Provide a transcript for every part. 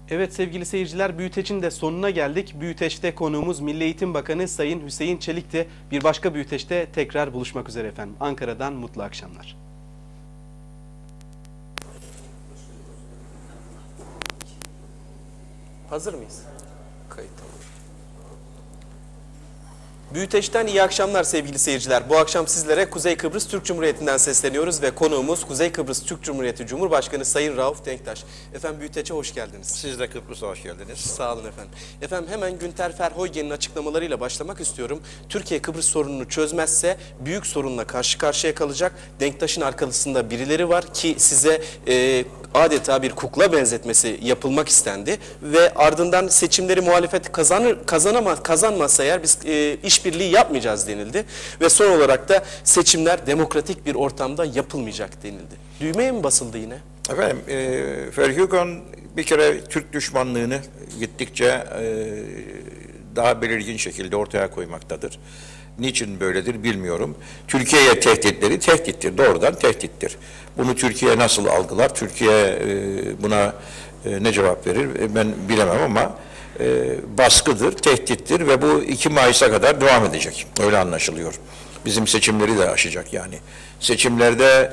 Evet sevgili seyirciler, Büyüteç'in de sonuna geldik. Büyüteç'te konuğumuz Milli Eğitim Bakanı Sayın Hüseyin Çelik'ti. Bir başka Büyüteç'te tekrar buluşmak üzere efendim. Ankara'dan mutlu akşamlar. Hazır mıyız? Kayıt. Büyüteç'ten iyi akşamlar sevgili seyirciler. Bu akşam sizlere Kuzey Kıbrıs Türk Cumhuriyeti'nden sesleniyoruz ve konuğumuz Kuzey Kıbrıs Türk Cumhuriyeti Cumhurbaşkanı Sayın Rauf Denktaş. Efendim Büyüteç'e hoş geldiniz. Siz de Kıbrıs'a hoş geldiniz. Sağ olun efendim. Efendim hemen Günter Verheugen'in açıklamalarıyla başlamak istiyorum. Türkiye Kıbrıs sorununu çözmezse büyük sorunla karşı karşıya kalacak. Denktaş'ın arkasında birileri var ki size adeta bir kukla benzetmesi yapılmak istendi. Ve ardından seçimleri muhalefet kazanmazsa eğer biz işbirliği yapmayacağız denildi. Ve son olarak da seçimler demokratik bir ortamda yapılmayacak denildi. Düğmeye mi basıldı yine? Efendim, Verheugen bir kere Türk düşmanlığını gittikçe daha belirgin şekilde ortaya koymaktadır. Niçin böyledir bilmiyorum. Türkiye'ye tehditleri tehdittir, doğrudan tehdittir. Bunu Türkiye nasıl algılar, Türkiye buna ne cevap verir ben bilemem ama baskıdır, tehdittir ve bu 2 Mayıs'a kadar devam edecek. Öyle anlaşılıyor. Bizim seçimleri de aşacak yani. Seçimlerde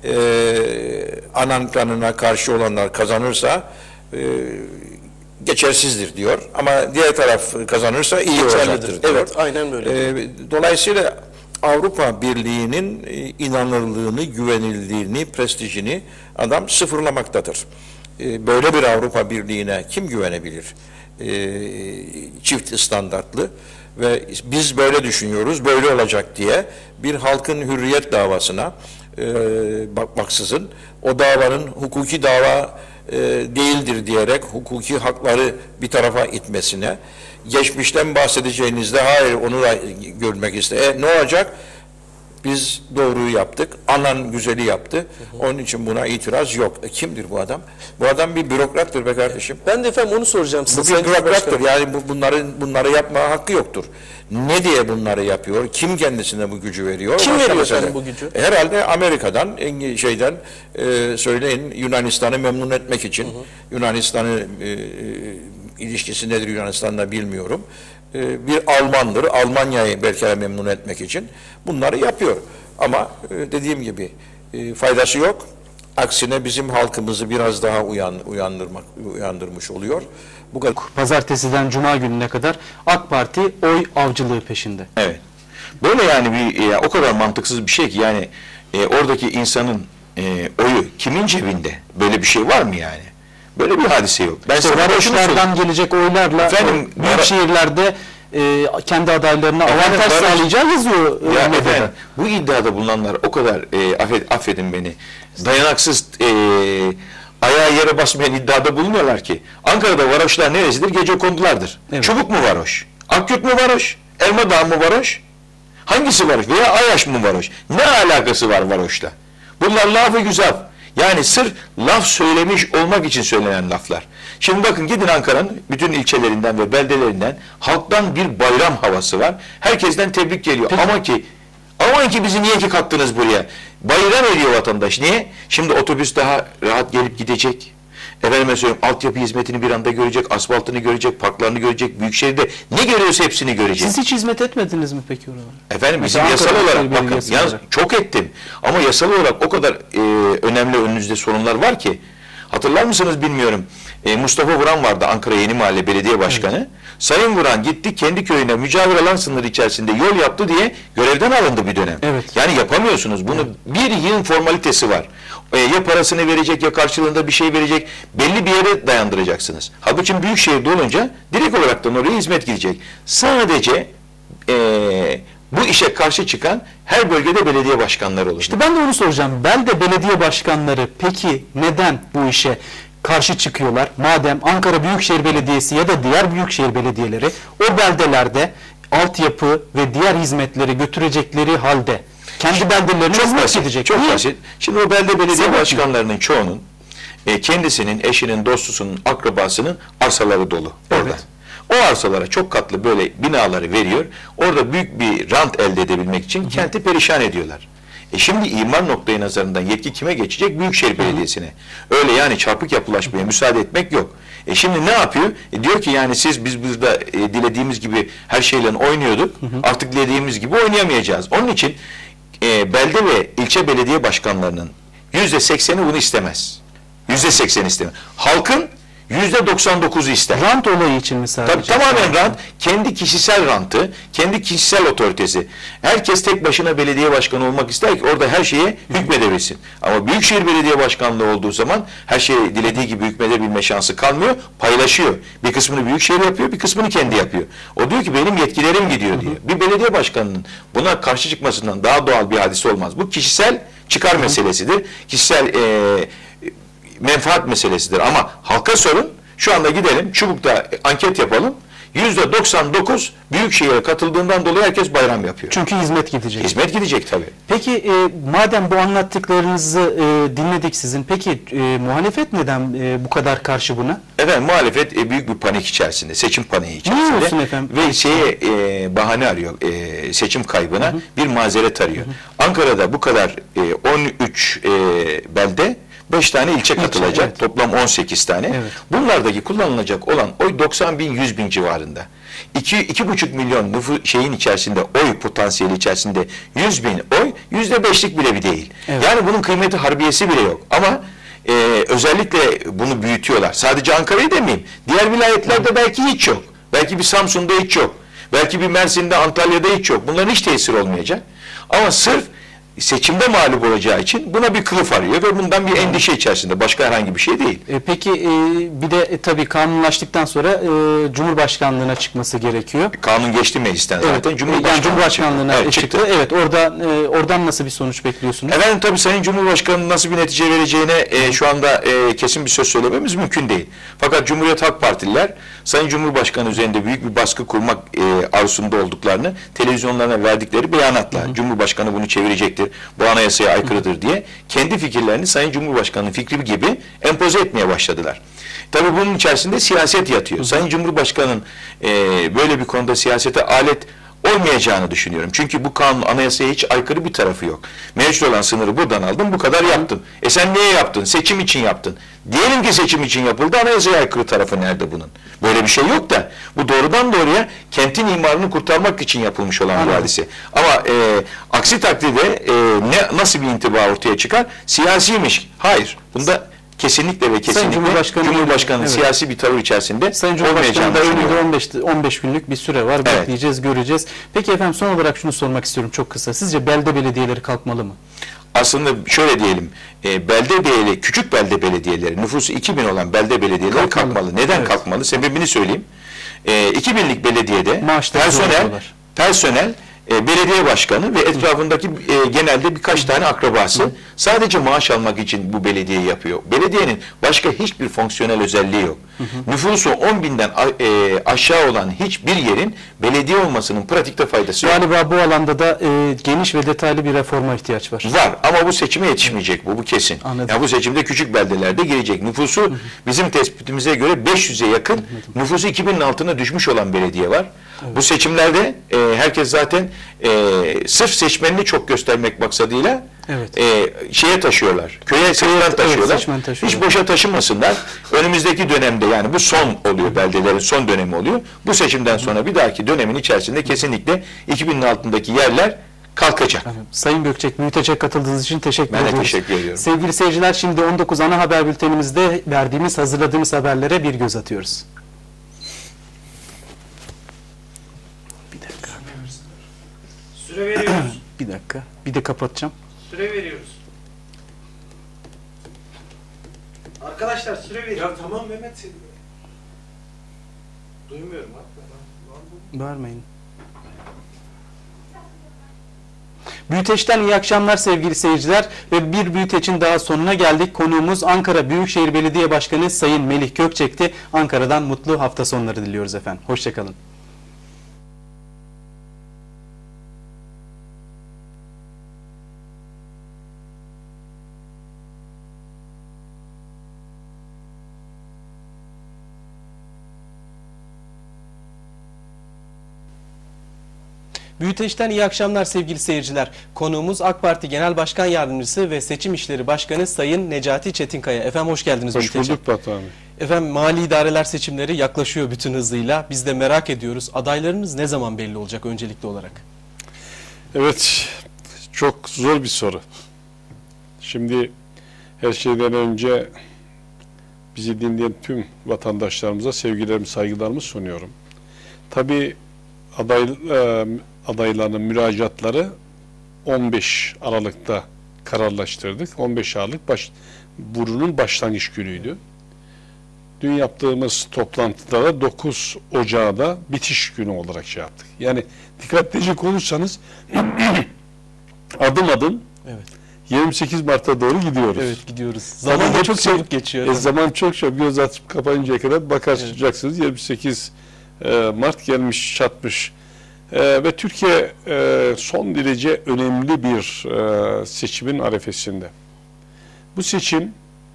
anan kanına karşı olanlar kazanırsa geçersizdir diyor. Ama diğer taraf kazanırsa iyi olacaktır diyor. Evet, aynen böyle. Dolayısıyla Avrupa Birliği'nin inanırlığını, güvenilirliğini, prestijini adam sıfırlamaktadır. Böyle bir Avrupa Birliği'ne kim güvenebilir? Çift standartlı ve biz böyle düşünüyoruz, böyle olacak diye bir halkın hürriyet davasına bakmaksızın o davanın hukuki dava değildir diyerek hukuki hakları bir tarafa itmesine, geçmişten bahsedeceğinizde hayır onu da görmek iste. Ne olacak? Biz doğruyu yaptık, anan güzeli yaptı. Onun için buna itiraz yok. Kimdir bu adam? Bu adam bir bürokrattır be kardeşim. Ben de efendim onu soracağım size. Bu bir bürokrattır. Yani bunları yapma hakkı yoktur. Ne diye bunları yapıyor? Kim kendisine bu gücü veriyor? Kim veriyor efendim bu gücü? Herhalde Amerika'dan, söyleyin Yunanistan'ı memnun etmek için. Yunanistan'ı ilişkisi nedir Yunanistan'la bilmiyorum. Bir Almandır. Almanya'yı belki memnun etmek için bunları yapıyor. Ama dediğim gibi faydası yok. Aksine bizim halkımızı biraz daha uyandırmış oluyor. Bu kadar. Pazartesiden Cuma gününe kadar AK Parti oy avcılığı peşinde. Evet. Böyle yani o kadar mantıksız bir şey ki yani oradaki insanın oyu kimin cebinde? Böyle bir şey var mı yani? Böyle bir hadise yok. Ben İşte varoşlardan gelecek oylarla büyük şehirlerde kendi adaylarına avantaj sağlayacağı yazıyor. Efendim, bu iddiada bulunanlar o kadar affedin beni dayanaksız ayağa yere basmayan iddiada bulunuyorlar ki Ankara'da varoşlar neresidir? Gecekondulardır. Evet. Çubuk mu varoş? Akyurt mu varoş? Elmadağ mı varoş? Hangisi varoş? Veya Ayaş mı varoş? Ne alakası var varoşla? Bunlar laf-ı güzel. Yani sırf laf söylemiş olmak için söylenen laflar. Şimdi bakın gidin Ankara'nın bütün ilçelerinden ve beldelerinden halktan bir bayram havası var. Herkesten tebrik geliyor. Aman ki bizi niye ki kattınız buraya? Bayram ediyor vatandaş. Niye? Şimdi otobüs daha rahat gelip gidecek. Efendime söyleyeyim altyapı hizmetini bir anda görecek, asfaltını görecek, parklarını görecek, büyükşehirde ne görüyorsa hepsini görecek. Siz hiç hizmet etmediniz mi peki oralara? Efendim bizim yasal olarak bakın çok ettim ama yasal olarak o kadar önemli önünüzde sorunlar var ki hatırlar mısınız bilmiyorum. Mustafa Vuran vardı Ankara Yeni Mahalle Belediye Başkanı. Evet. Sayın Vuran gitti kendi köyüne mücavir alan sınırı içerisinde yol yaptı diye görevden alındı bir dönem. Evet. Yani yapamıyorsunuz bunu bir yığın formalitesi var. Ya parasını verecek ya karşılığında bir şey verecek belli bir yere dayandıracaksınız. Halbuki büyük şehirde olunca direkt olaraktan oraya hizmet gidecek. Sadece bu işe karşı çıkan her bölgede belediye başkanları olur. İşte ben de onu soracağım. Belde belediye başkanları peki neden bu işe karşı çıkıyorlar? Madem Ankara Büyükşehir Belediyesi ya da diğer büyükşehir belediyeleri o beldelerde altyapı ve diğer hizmetleri götürecekleri halde kendi beldelerine hizmet edecek. Çok basit. Şimdi o belde belediye başkanlarının çoğunun kendisinin, eşinin, dostusunun, akrabasının arsaları dolu orada. Evet. O arsalara çok katlı böyle binaları veriyor. Orada büyük bir rant elde edebilmek için kenti perişan ediyorlar. Şimdi imar noktayı nazarından yetki kime geçecek? Büyükşehir Belediyesi'ne. Öyle yani çarpık yapılaşmaya müsaade etmek yok. Şimdi ne yapıyor? Diyor ki yani biz burada dilediğimiz gibi her şeyle oynuyorduk. Artık dilediğimiz gibi oynayamayacağız. Onun için belde ve ilçe belediye başkanlarının %80'i bunu istemez. %80 istemez. Halkın %99'u ister. Rant olayı için mi sadece? Tabii tamamen rant, kendi kişisel rantı, kendi kişisel otoritesi. Herkes tek başına belediye başkanı olmak ister ki orada her şeye hükmedebilsin. Ama Büyükşehir Belediye Başkanlığı olduğu zaman her şeye dilediği gibi hükmedebilme şansı kalmıyor, paylaşıyor. Bir kısmını Büyükşehir yapıyor, bir kısmını kendi yapıyor. O diyor ki benim yetkilerim gidiyor diye. Bir belediye başkanının buna karşı çıkmasından daha doğal bir hadise olmaz. Bu kişisel çıkar meselesidir. Kişisel menfaat meselesidir. Ama halka sorun, şu anda gidelim Çubuk'ta anket yapalım. %99 Büyükşehir'e katıldığından dolayı herkes bayram yapıyor. Çünkü hizmet gidecek. Hizmet gidecek tabii. Peki madem bu anlattıklarınızı dinledik sizin, peki muhalefet neden bu kadar karşı buna? Efendim muhalefet büyük bir panik içerisinde, seçim paniği içerisinde. Ne olsun efendim? Ve bahane arıyor, seçim kaybına bir mazeret arıyor. Ankara'da bu kadar 13 belde 5 tane ilçe katılacak. Evet. Toplam 18 tane. Evet. Bunlardaki kullanılacak olan oy 90 bin 100 bin civarında. 2,5 milyon şeyin içerisinde oy potansiyeli içerisinde 100 bin oy %5'lik bile bir değil. Evet. Yani bunun kıymeti harbiyesi bile yok. Ama özellikle bunu büyütüyorlar. Sadece Ankara'yı demeyeyim. Diğer vilayetlerde belki hiç yok. Belki bir Samsun'da hiç yok. Belki bir Mersin'de, Antalya'da hiç yok. Bunların hiç tesir olmayacak. Ama sırf seçimde mağlup olacağı için buna bir kılıf arıyor ve bundan bir endişe içerisinde. Başka herhangi bir şey değil. Peki bir de tabii kanunlaştıktan sonra Cumhurbaşkanlığına çıkması gerekiyor. Kanun geçti meclisten zaten. Evet, yani Cumhurbaşkanlığına Evet, çıktı. Evet, oradan nasıl bir sonuç bekliyorsunuz? Efendim tabii Sayın Cumhurbaşkanı'nın nasıl bir netice vereceğine şu anda kesin bir söz söylememiz mümkün değil. Fakat Cumhuriyet Halk Partililer Sayın Cumhurbaşkanı üzerinde büyük bir baskı kurmak arzusunda olduklarını televizyonlarına verdikleri beyanatla Cumhurbaşkanı bunu çevirecektir, bu anayasaya aykırıdır diye kendi fikirlerini Sayın Cumhurbaşkanı'nın fikri gibi empoze etmeye başladılar. Tabii bunun içerisinde siyaset yatıyor. Sayın Cumhurbaşkanı'nın böyle bir konuda siyasete alet olmayacağını düşünüyorum. Çünkü bu kanun anayasaya hiç aykırı bir tarafı yok. Mevcut olan sınırı buradan aldın, bu kadar yaptın. Sen niye yaptın? Seçim için yaptın. Diyelim ki seçim için yapıldı, anayasaya aykırı tarafı nerede bunun? Böyle bir şey yok da bu doğrudan doğruya kentin imarını kurtarmak için yapılmış olan bir hadise. Ama aksi takdirde nasıl bir intiba ortaya çıkar? Siyasiymiş. Hayır. Bunda kesinlikle ve kesinlikle Cumhurbaşkanı'nın evet, siyasi bir tavır içerisinde Sayın Cumhurbaşkanı'nda olmayacağını önünde 15 günlük bir süre var. Evet. Bekleyeceğiz, göreceğiz. Peki efendim son olarak şunu sormak istiyorum çok kısa. Sizce belde belediyeleri kalkmalı mı? Aslında şöyle diyelim, küçük belde belediyeleri, nüfusu 2000 olan belde belediyeleri kalkmalı. Neden Evet. kalkmalı? Sebebini söyleyeyim. 2000'lik belediyede Maaşları personel, belediye başkanı ve etrafındaki genelde birkaç tane akrabası sadece maaş almak için bu belediyeyi yapıyor. Belediyenin başka hiçbir fonksiyonel özelliği yok. Nüfusu 10 binden aşağı olan hiçbir yerin belediye olmasının pratikte faydası yok. Galiba bu alanda da geniş ve detaylı bir reforma ihtiyaç var. Var ama bu seçime yetişmeyecek bu kesin. Anladım. Ya bu seçimde küçük beldelerde girecek. Nüfusu bizim tespitimize göre 500'e yakın, nüfusu 2000'in altına düşmüş olan belediye var. Bu seçimlerde herkes zaten sırf seçmenini çok göstermek maksadıyla şeye taşıyorlar. Köye seçmen taşıyorlar. seçmen taşıyorlar. Hiç boşa taşımasınlar. Önümüzdeki dönemde yani bu son oluyor, beldelerin son dönemi oluyor. Bu seçimden sonra bir dahaki dönemin içerisinde kesinlikle 2000'in altındaki yerler kalkacak. Sayın Gökçek, büyütecek katıldığınız için teşekkür ediyoruz. Ben de teşekkür ediyorum. Sevgili seyirciler, şimdi 19 ana haber bültenimizde hazırladığımız haberlere bir göz atıyoruz. Bir dakika. Süre veriyoruz. Bir dakika. Bir de kapatacağım. Süre veriyoruz. Arkadaşlar süre veriyoruz. Ya tamam Mehmet. Duymuyorum abi. Vermeyin. Büyüteç'ten iyi akşamlar sevgili seyirciler ve bir Büyüteç'in daha sonuna geldik. Konuğumuz Ankara Büyükşehir Belediye Başkanı Sayın Melih Gökçek'ti. Ankara'dan mutlu hafta sonları diliyoruz efendim. Hoşçakalın. Büyüteç'ten iyi akşamlar sevgili seyirciler. Konuğumuz AK Parti Genel Başkan Yardımcısı ve Seçim İşleri Başkanı Sayın Necati Çetinkaya. Efendim hoş geldiniz. Hoş bulduk Batuhan Bey. Efendim mali idareler seçimleri yaklaşıyor bütün hızıyla. Biz de merak ediyoruz. Adaylarınız ne zaman belli olacak öncelikli olarak? Evet, çok zor bir soru. Şimdi her şeyden önce bizi dinleyen tüm vatandaşlarımıza sevgilerimi, saygılarımı sunuyorum. Tabii adayların müracaatları 15 Aralık'ta kararlaştırdık. 15 Aralık bunun başlangıç günüydü. Dün yaptığımız toplantıda da 9 Ocağı'da bitiş günü olarak şey yaptık. Yani dikkatlice konuşsanız adım adım Evet. 28 Mart'a doğru gidiyoruz. Evet gidiyoruz. Zaman da çok çabuk geçiyor. Zaman çok çabuk. Göz açıp kapayıncaya kadar bakacaksınız. 28 Mart gelmiş çatmış. Ve Türkiye son derece önemli bir seçimin arefesinde. Bu seçim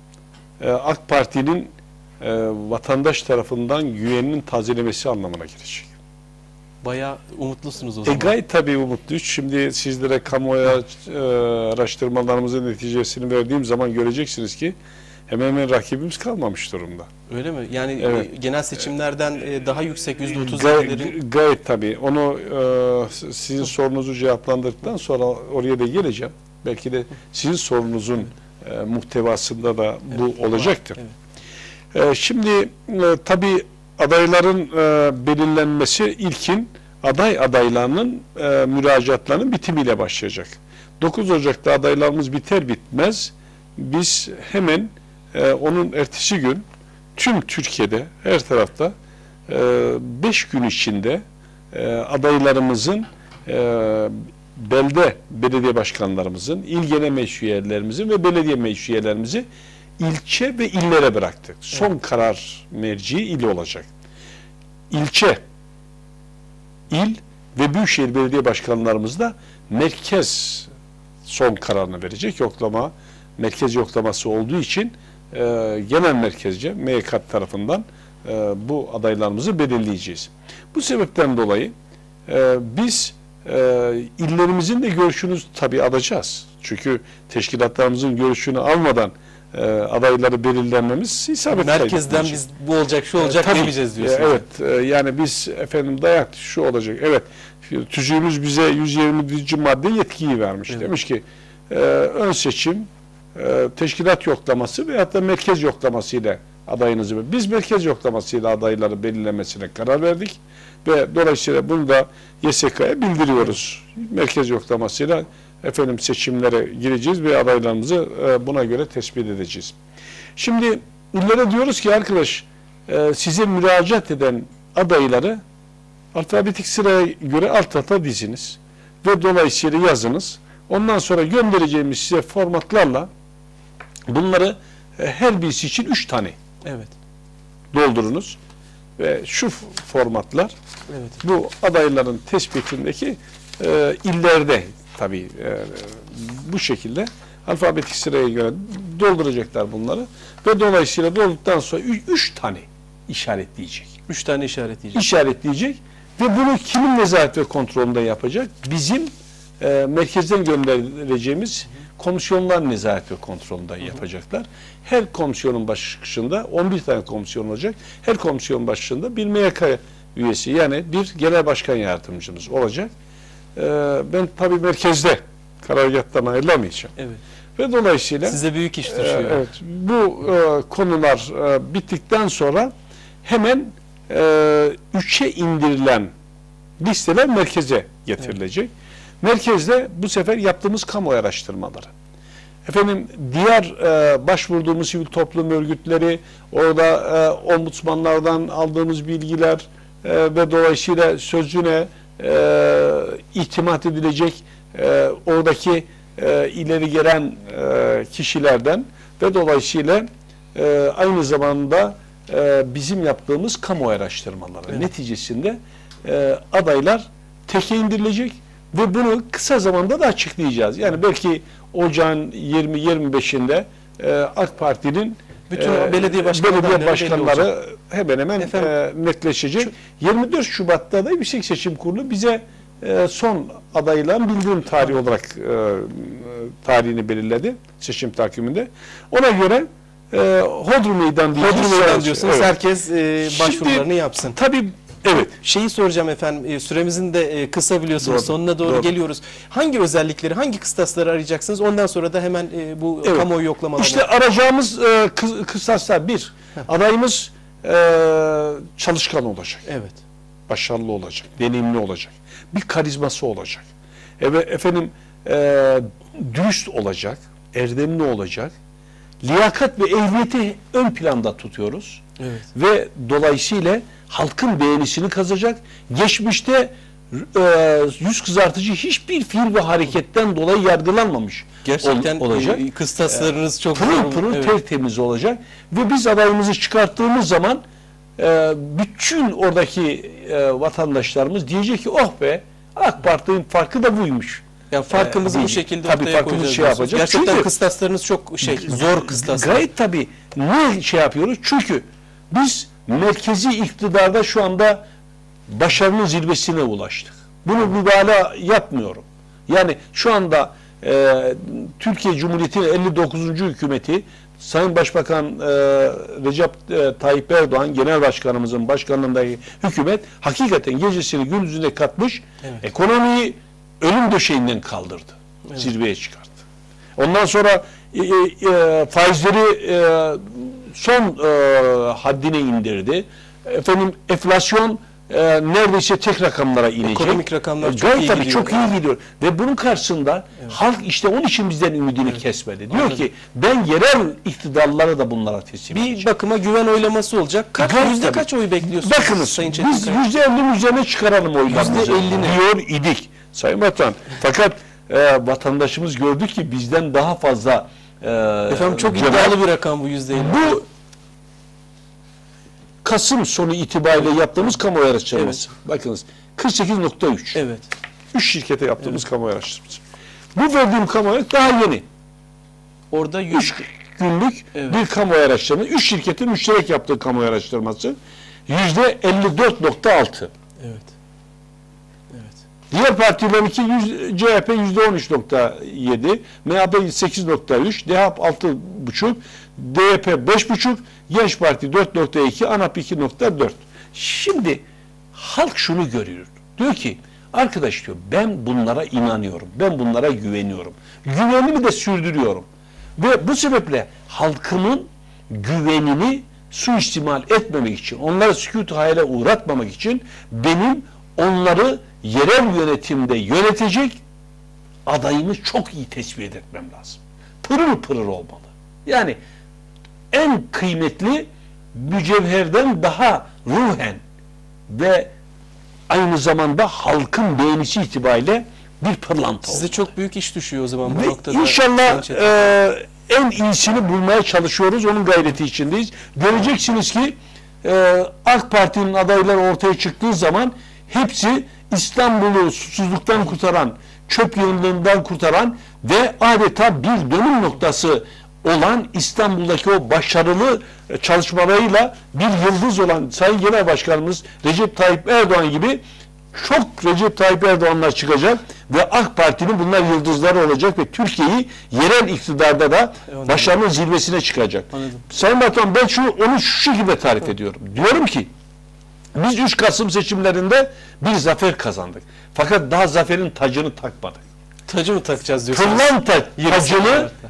AK Parti'nin vatandaş tarafından güveninin tazelemesi anlamına gelecek. Bayağı umutlusunuz o zaman. Gayet tabii umutluyuz. Şimdi sizlere kamuoyu araştırmalarımızın neticesini verdiğim zaman göreceksiniz ki hemen hemen rakibimiz kalmamış durumda. Öyle mi? Yani Evet. genel seçimlerden daha yüksek %30'ların... Gayet tabii. Onu sizin sorunuzu cevaplandırdıktan sonra oraya da geleceğim. Belki de sizin sorunuzun muhtevasında da bu olacaktır. Evet. Şimdi tabii adayların belirlenmesi ilkin aday adaylarının müracaatlarının bitimiyle başlayacak. 9 Ocak'ta adaylarımız biter bitmez biz hemen onun ertesi gün tüm Türkiye'de her tarafta 5 gün içinde adaylarımızın belde belediye başkanlarımızın, il genel meclis üyelerimizin ve belediye meclis üyelerimizi ilçe ve illere bıraktık. Son karar merci il olacak. İlçe, il ve büyükşehir belediye başkanlarımız da merkez son kararını verecek. Yoklama, merkez yoklaması olduğu için genel merkezce MYK tarafından bu adaylarımızı belirleyeceğiz. Bu sebepten dolayı biz illerimizin de görüşünü tabii alacağız. Çünkü teşkilatlarımızın görüşünü almadan adayları belirlenmemiz isabet Merkezden biz bu olacak, şu olacak demeyeceğiz diyorsunuz. Evet, yani biz efendim dayak şu olacak. Evet, tüzüğümüz bize 120. madde yetkiyi vermiş. Evet. Demiş ki ön seçim, teşkilat yoklaması veyahut da merkez yoklamasıyla adayınızı. Biz merkez yoklamasıyla adayları belirlemesine karar verdik ve dolayısıyla bunu da YSK'ya bildiriyoruz. Merkez yoklamasıyla efendim seçimlere gireceğiz ve adaylarımızı buna göre tespit edeceğiz. Şimdi illere diyoruz ki arkadaş size müracaat eden adayları alfabetik sıraya göre alt alta diziniz ve dolayısıyla yazınız. Ondan sonra göndereceğimiz size formatlarla bunları her birisi için 3 tane doldurunuz ve şu formatlar bu adayların tespitindeki illerde tabii bu şekilde alfabetik sıraya göre dolduracaklar bunları ve dolayısıyla dolduktan sonra 3 tane işaretleyecek. 3 tane işaretleyecek. İşaretleyecek ve bunu kimin nezaret ve kontrolünde yapacak? Bizim merkezden göndereceğimiz komisyonlar nezaret ve kontrolünde yapacaklar. Her komisyonun başında 11 tane komisyon olacak. Her komisyon başında bir MYK üyesi yani bir genel başkan yardımcımız olacak. Ben tabii merkezde karargâhtan ayrılamayacağım. Evet. Ve dolayısıyla size büyük iş düşüyor. Evet, bu konular bittikten sonra hemen 3'e indirilen listeler merkeze getirilecek. Evet. Merkezde bu sefer yaptığımız kamuoyu araştırmaları. Efendim diğer başvurduğumuz sivil toplum örgütleri, orada ombudsmanlardan aldığımız bilgiler ve dolayısıyla sözüne itimat edilecek oradaki ileri gelen kişilerden ve dolayısıyla aynı zamanda bizim yaptığımız kamuoyu araştırmaları neticesinde adaylar teke indirilecek ve bunu kısa zamanda da açıklayacağız. Yani belki ocağın 20-25'inde AK Parti'nin bütün belediye başkanları hemen hemen netleşecek. 24 Şubat'ta da Yüksek Seçim Kurulu bize son adayla bildiğim tarih olarak tarihini belirledi seçim takviminde. Ona göre Hodri Meydan diyeceğiz. Hodri Meydan diyorsunuz. Evet. Herkes başvurularını yapsın. Tabii evet. Şeyi soracağım efendim, süremizin de kısa biliyorsunuz, Doğru. sonuna doğru Doğru. geliyoruz. Hangi özellikleri, hangi kıstasları arayacaksınız? Ondan sonra da hemen bu Evet. kamuoyu yoklamalarına. İşte arayacağımız kıstaslar bir, adayımız çalışkan olacak, Evet. başarılı olacak, deneyimli olacak, bir karizması olacak. Efendim dürüst olacak, erdemli olacak, liyakat ve ehliyeti ön planda tutuyoruz. Evet. Ve dolayısıyla halkın beğenisini kazanacak. Geçmişte yüz kızartıcı hiçbir fiil ve hareketten dolayı yargılanmamış Gerçekten olacak. kıstaslarınız çok Pırıl pırıl Evet. tertemiz olacak. Ve biz adayımızı çıkarttığımız zaman bütün oradaki vatandaşlarımız diyecek ki oh be, AK Parti'nin farkı da buymuş. Yani farkımızı bu Değil. şekilde Tabii ortaya farkımızı koyacağız. şey diyorsunuz. yapacak. Gerçekten Çünkü kıstaslarınız çok zor kıstaslar. gayet tabii. Ne şey yapıyoruz? Çünkü biz merkezi iktidarda şu anda başarının zirvesine ulaştık. Bunu mübalağa yapmıyorum. Yani şu anda Türkiye Cumhuriyeti'nin 59. hükümeti Sayın Başbakan Recep Tayyip Erdoğan Genel Başkanımızın başkanlığındaki hükümet hakikaten gecesini gündüzüne katmış, ekonomiyi ölüm döşeğinden kaldırdı. Zirveye çıkarttı. Ondan sonra faizleri son haddine indirdi. Efendim enflasyon neredeyse tek rakamlara inecek. Ekonomik rakamlar çok Gayet iyi tabii gidiyor. çok iyi gidiyor. Ve bunun karşısında halk işte onun için bizden ümidini kesmedi. Diyor ki ben yerel iktidarları da bunlara teslim edeceğim. Bir bakıma güven oylaması olacak. Gayet Yüzde tabii. kaç oy bekliyorsunuz? Bakınız Sayın biz Çetinkaya? %50'nin üzerine çıkaralım oylarımızı %50'ne. diyor idik Sayın Vatan. Fakat vatandaşımız gördü ki bizden daha fazla Efendim çok cevap- iddialı bir rakam bu %50. Bu Kasım sonu itibariyle yaptığımız kamuoyu araştırması. Bakınız 48.3. Evet. 3 şirkete yaptığımız kamuoyu araştırması. Bu verdiğim kamuoyu daha yeni. Orada 3 günlük Evet. bir kamuoyu araştırması. 3 şirketin müşterek yaptığı kamuoyu araştırması. %54.6. Evet. Evet. Diğer partilerinki CHP %13.7, MHP 8.3, DHP 6.5, DYP 5.5, Genç Parti 4.2, ANAP 2.4. Şimdi halk şunu görüyor. Diyor ki arkadaş diyor ben bunlara inanıyorum. Ben bunlara güveniyorum. Güvenimi de sürdürüyorum. Ve bu sebeple halkımın güvenini suistimal etmemek için, onları sükût-u hayale uğratmamak için benim onları yerel yönetimde yönetecek adayımı çok iyi tespit etmem lazım. Pırıl pırıl olmalı. Yani en kıymetli mücevherden daha ruhen ve aynı zamanda halkın beğenisi itibariyle bir pırlanta Size olacak. çok büyük iş düşüyor o zaman bu Ve noktada. İnşallah Sayın Çetinkaya. en iyisini bulmaya çalışıyoruz. Onun gayreti içindeyiz. Göreceksiniz ki AK Parti'nin adayları ortaya çıktığı zaman hepsi İstanbul'u susuzluktan kurtaran, çöp yığınlığından kurtaran ve adeta bir dönüm noktası olan İstanbul'daki o başarılı çalışmalarıyla bir yıldız olan Sayın Genel Başkanımız Recep Tayyip Erdoğan gibi çok Recep Tayyip Erdoğanlar çıkacak ve AK Parti'nin bunlar yıldızları olacak ve Türkiye'yi yerel iktidarda da başarının zirvesine çıkacak. Anladım. Sayın Batuhan ben onu şu şekilde tarif ediyorum. Diyorum ki biz 3 Kasım seçimlerinde bir zafer kazandık. Fakat daha zaferin tacını takmadık. Tacı mı takacağız diyorsunuz? Pırlanta 28 tacını Mart'ta.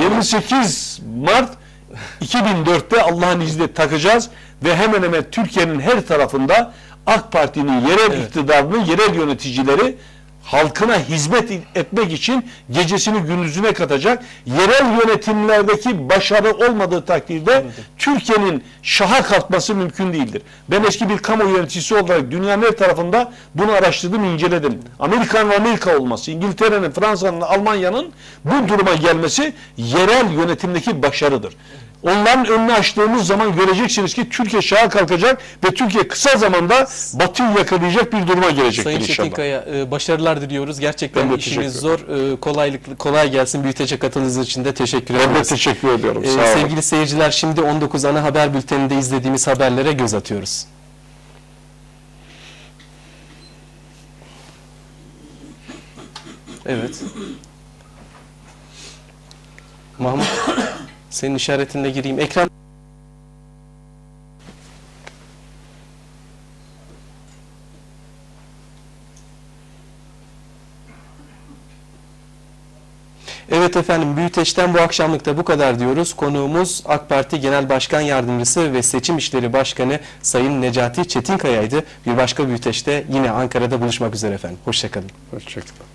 28 Mart 2004'te Allah'ın izniyle takacağız ve hemen hemen Türkiye'nin her tarafında AK Parti'nin yerel iktidarının yerel yöneticileri halkına hizmet etmek için gecesini gündüzüne katacak. Yerel yönetimlerdeki başarı olmadığı takdirde Türkiye'nin şaha kalkması mümkün değildir. Ben eski bir kamu yöneticisi olarak dünyanın her tarafında bunu araştırdım, inceledim. Amerika'nın Amerika olması, İngiltere'nin, Fransa'nın, Almanya'nın bu duruma gelmesi yerel yönetimdeki başarıdır. Onların önünü açtığımız zaman göreceksiniz ki Türkiye şaha kalkacak ve Türkiye kısa zamanda Batı'yı yakalayacak bir duruma gelecektir Sayın inşallah. Çetinkaya başarılar diliyoruz. Gerçekten Ben de işiniz teşekkür zor. Kolay gelsin. Büyütecek katılınız için de teşekkür Ben de ederiz. teşekkür ediyorum. Sağ olun. Sevgili seyirciler, şimdi 19 ana haber bülteninde izlediğimiz haberlere göz atıyoruz. Evet. Mahmut, senin işaretinle gireyim. Ekran. Evet efendim, Büyüteç'ten bu akşamlık da bu kadar diyoruz. Konuğumuz AK Parti Genel Başkan Yardımcısı ve Seçim İşleri Başkanı Sayın Necati Çetinkaya'ydı. Bir başka Büyüteç'te yine Ankara'da buluşmak üzere efendim. Hoşçakalın. Hoşçakalın.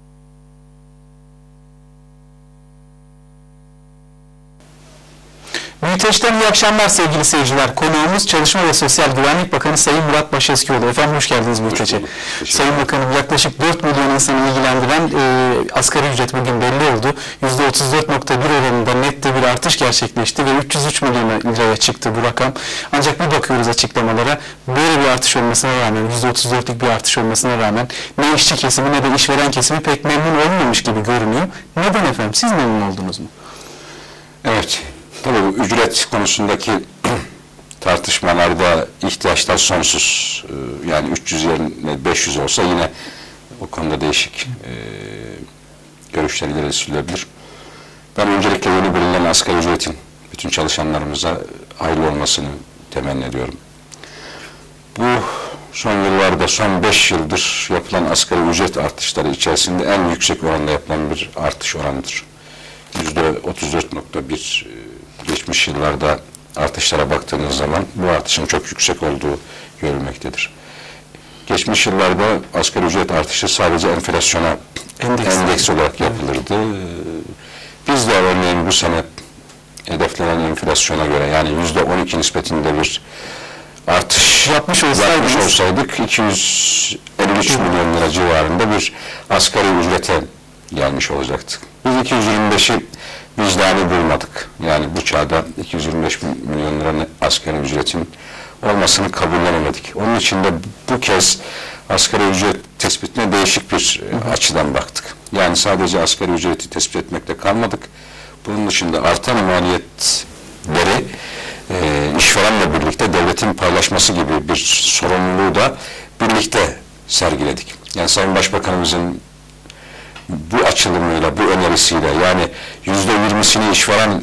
Büyüteç'ten iyi akşamlar sevgili seyirciler. Konuğumuz Çalışma ve Sosyal Güvenlik Bakanı Sayın Murat Başeskioğlu. Efendim hoş geldiniz Büyüteç'e. Sayın Bakanım, yaklaşık 4 milyon insanı ilgilendiren asgari ücret bugün belli oldu. %34.1 oranında net de bir artış gerçekleşti ve 303 milyon liraya çıktı bu rakam. Ancak bir bakıyoruz açıklamalara, böyle bir artış olmasına rağmen, %34'lük bir artış olmasına rağmen ne işçi kesimi ne de işveren kesimi pek memnun olmamış gibi görünüyor. Neden efendim? Siz memnun oldunuz mu? Evet, tabii bu ücret konusundaki tartışmalarda ihtiyaçlar sonsuz. Yani 300 yerine 500 olsa yine o konuda değişik görüşler ileri sürülebilir. Ben öncelikle yeni belirlenen asgari ücretin bütün çalışanlarımıza hayırlı olmasını temenni ediyorum. Bu son yıllarda, son 5 yıldır yapılan asgari ücret artışları içerisinde en yüksek oranda yapılan bir artış oranıdır. %34.1, geçmiş yıllarda artışlara baktığınız zaman bu artışın çok yüksek olduğu görülmektedir. Geçmiş yıllarda asgari ücret artışı sadece enflasyona endeks olarak yapılırdı. Biz de örneğin bu sene hedeflenen enflasyona göre, yani %12 nispetinde bir artış yapmış olsaydık 253 milyon lira civarında bir asgari ücrete gelmiş olacaktık. Biz 225'i vicdani bulmadık. Yani bu çağda 225 milyon liranın asgari ücretin olmasını kabullenemedik. Onun için de bu kez asgari ücret tespitine değişik bir açıdan baktık. Yani sadece asgari ücreti tespit etmekle kalmadık. Bunun dışında artan maliyetleri işverenle birlikte devletin paylaşması gibi bir sorumluluğu da birlikte sergiledik. Yani Sayın Başbakanımızın bu açılımıyla, bu önerisiyle, yani %20'sini işveren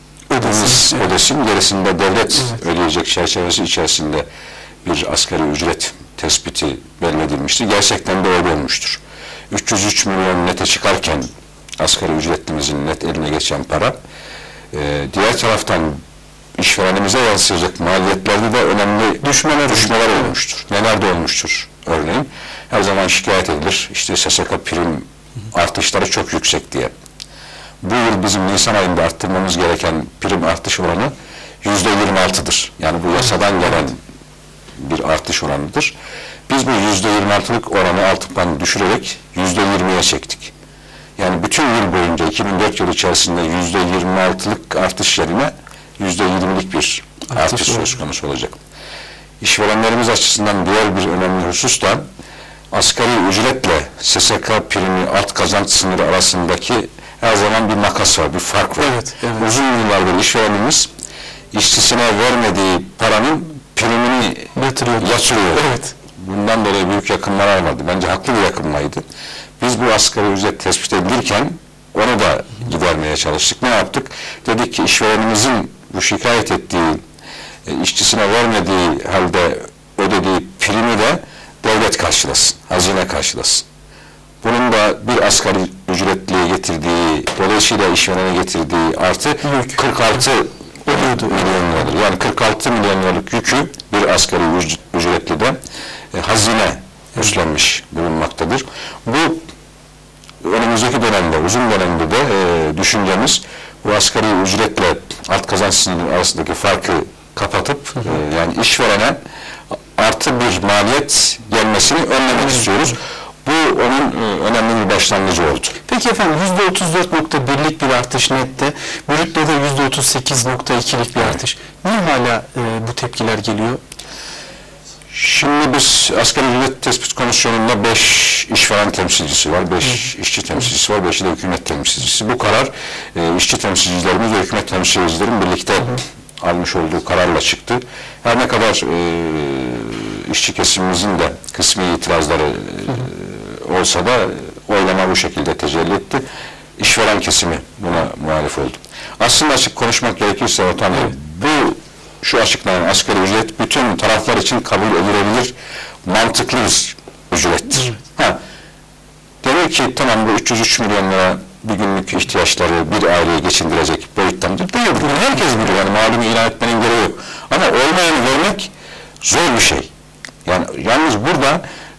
ödesin, gerisinde devlet ödeyecek çerçevesi içerisinde bir asgari ücret tespiti belirledilmişti. Gerçekten de öyle olmuştur. 303 milyon nete çıkarken asgari ücretlimizin net eline geçen para, diğer taraftan işverenimize yansıyacak maliyetlerde de önemli düşmeler olmuştur. Neler de olmuştur örneğin. Her zaman şikayet edilir. İşte SSK prim artışları çok yüksek diye. Bu yıl bizim Nisan ayında arttırmamız gereken prim artış oranı %26'dır. Yani bu yasadan gelen bir artış oranıdır. Biz bu %26'lık oranı 6 puan düşürerek %20'ye çektik. Yani bütün yıl boyunca 2004 yılı içerisinde %26'lık artış yerine %20'lik bir artış söz konusu olacak. İşverenlerimiz açısından diğer bir önemli husus da asgari ücretle SSK primi alt kazanç sınırı arasındaki her zaman bir makas var, bir fark var. Evet. Uzun yıllardır işverenimiz işçisine vermediği paranın primini yatırıyor. Evet. Bundan dolayı büyük yakınmalar vardı. Bence haklı bir yakınmaydı. Biz bu asgari ücret tespit edilirken onu da gidermeye çalıştık. Ne yaptık? Dedik ki işverenimizin bu şikayet ettiği, işçisine vermediği halde ödediği primi de devlet karşılasın, hazine karşılasın. Bunun da bir asgari ücretliye getirdiği, dolayısıyla işverene getirdiği artı 46 milyon liradır. Yani 46 milyon liralık yükü bir asgari ücretli de hazine üstlenmiş bulunmaktadır. Bu önümüzdeki dönemde, uzun dönemde de düşüncemiz bu asgari ücretle alt kazanç sınırı arasındaki farkı kapatıp yani işverene artı bir maliyet gelmesini önlemek istiyoruz. Bu onun önemli bir başlangıcı oldu. Peki efendim, %34.1'lik bir artış nette, brütte de %38.2'lik bir artış. Niye hala bu tepkiler geliyor? Şimdi biz asgari ücret tespit komisyonunda 5 işveren temsilcisi var, 5 işçi temsilcisi var, 5'i de hükümet temsilcisi. Bu karar işçi temsilcilerimiz ve hükümet temsilcilerin birlikte almış olduğu kararla çıktı. Her ne kadar işçi kesimimizin de kısmi itirazları olsa da oylama bu şekilde tecelli etti. İşveren kesimi buna muhalif oldu. Aslında açık konuşmak gerekirse Ortam Bey, bu şu açıklanan asgari ücret bütün taraflar için kabul edilebilir, mantıklı bir ücrettir. Ha, demek ki tamam bu 303 milyon lira bir günlük ihtiyaçları bir aileyi geçindirecek boyuttandır. Değil, bunu herkes biliyor. Yani malum ilan etmenin gereği yok. Ama olmayanı vermek zor bir şey. Yani yalnız burada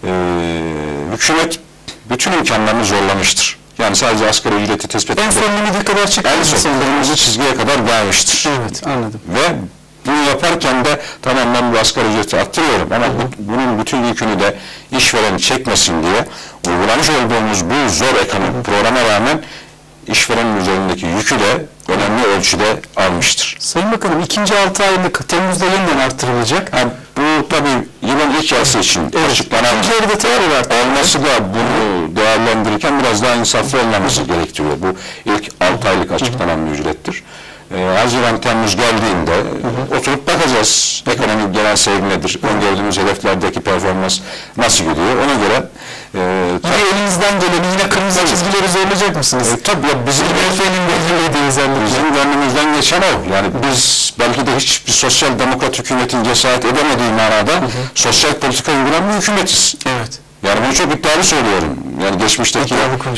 hükümet bütün imkanlarını zorlamıştır. Yani sadece asgari ücreti tespit En son limite kadar çıkıyor. en son kırmızı çizgiye kadar gelmiştir. Evet, anladım. Ve bunu yaparken de tamam ben bu asgari ücreti arttırıyorum ama bunun bütün yükünü de işveren çekmesin diye uygulamış olduğumuz bu zor ekonomik programa rağmen işverenin üzerindeki yükü de önemli ölçüde almıştır. Sayın Bakanım, ikinci 6 aylık Temmuz'da yeniden arttırılacak. Yani bu tabii yılın ilk yarısı için açıklanan İkincileri de tekrar olması da bunu değerlendirirken biraz daha insaflı olmamızı gerektiriyor. Bu ilk 6 aylık açıklanan bir ücrettir. Haziran, Temmuz geldiğinde oturup bakacağız. Ekonomik genel seyir nedir? Öngördüğümüz hedeflerdeki performans nasıl gidiyor? Ona göre Yine elinizden geleni, yine kırmızı çizgileri zorlayacak mısınız? tabii ya bizim bizim gönlümüzden geçen o. Yani biz belki de hiçbir sosyal demokrat hükümetin cesaret edemediği manada sosyal politika uygulayan bir hükümetiz. Evet. Yani bunu çok iddialı söylüyorum. Yani geçmişteki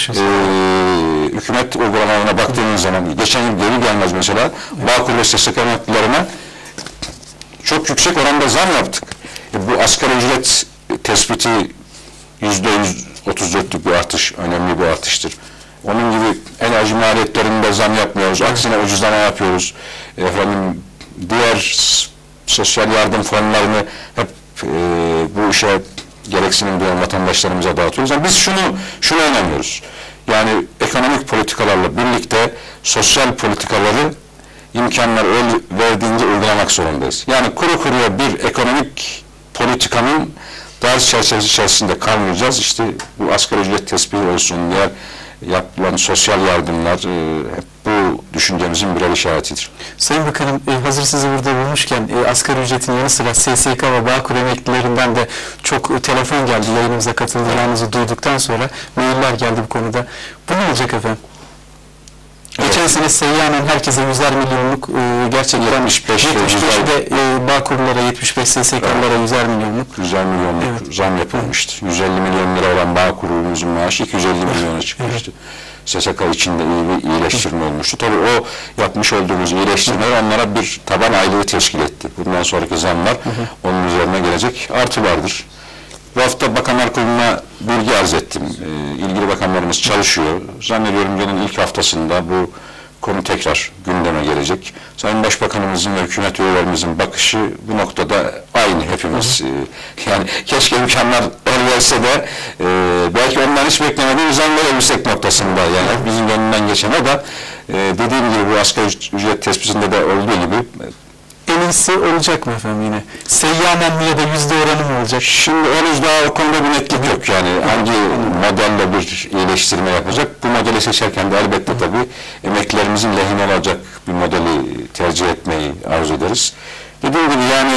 hükümet uygulamalarına baktığımız zaman geçen yıl gelir gelmez mesela Bağkur ve SSK emeklilerine çok yüksek oranda zam yaptık. Bu asgari ücret tespiti %134'lük bir artış, önemli bir artıştır. Onun gibi enerji maliyetlerinde zam yapmıyoruz, aksine ucuzlama yapıyoruz. Efendim, diğer sosyal yardım fonlarını hep bu işe gereksinim duyan vatandaşlarımıza dağıtıyoruz. Yani biz şunu önemliyoruz. Yani ekonomik politikalarla birlikte sosyal politikaları imkanlar verdiğince uygulamak zorundayız. Yani kuru kuruya bir ekonomik politikanın ders çerçevesi içerisinde kalmayacağız. İşte bu asgari ücret tespiti olsun, diğer yapılan sosyal yardımlar hep bu düşüncemizin birer işaretidir. Sayın Bakanım, hazır sizi burada bulmuşken asgari ücretin yanı sıra SSK ve Bağkur emeklilerinden de çok telefon geldi. Yayınımıza katıldığınızı duyduktan sonra mailler geldi bu konuda. Bu ne olacak efendim? Geçen sene seyyanen herkese 100'er milyonluk gerçekten 75'de Bağkurlara 75 SSK'lara 100'er milyonluk 100'er milyonluk zam yapılmıştı. 150 milyon lira olan Bağkur'umuzun maaşı 250 milyona çıkmıştı. SSK içinde iyi bir iyileştirme olmuştu. Tabii o yapmış olduğumuz iyileştirmeler onlara bir taban aylığı teşkil etti. Bundan sonraki zamlar onun üzerine gelecek artılardır. Bu hafta Bakanlar Kurulu'na bilgi arz ettim. İlgili bakanlarımız çalışıyor. Zannediyorum yılın ilk haftasında bu konu tekrar gündeme gelecek. Sayın Başbakanımızın ve hükümet üyelerimizin bakışı bu noktada aynı hepimiz. Yani keşke imkanlar el verse de belki ondan hiç beklemediği zam verebilsek noktasında. Yani bizim gönlünden geçen o da dediğim gibi bu asgari ücret tespitinde de olduğu gibi en iyisi olacak mı efendim yine? Seyyanen mi ya da yüzde oranı mı olacak? Şimdi henüz daha o konuda bir netlik yok. Yani hangi modelle bir iyileştirme yapacak? Bu modeli seçerken de elbette tabii emeklilerimizin lehine olacak bir modeli tercih etmeyi arzu ederiz. Dediğim gibi yani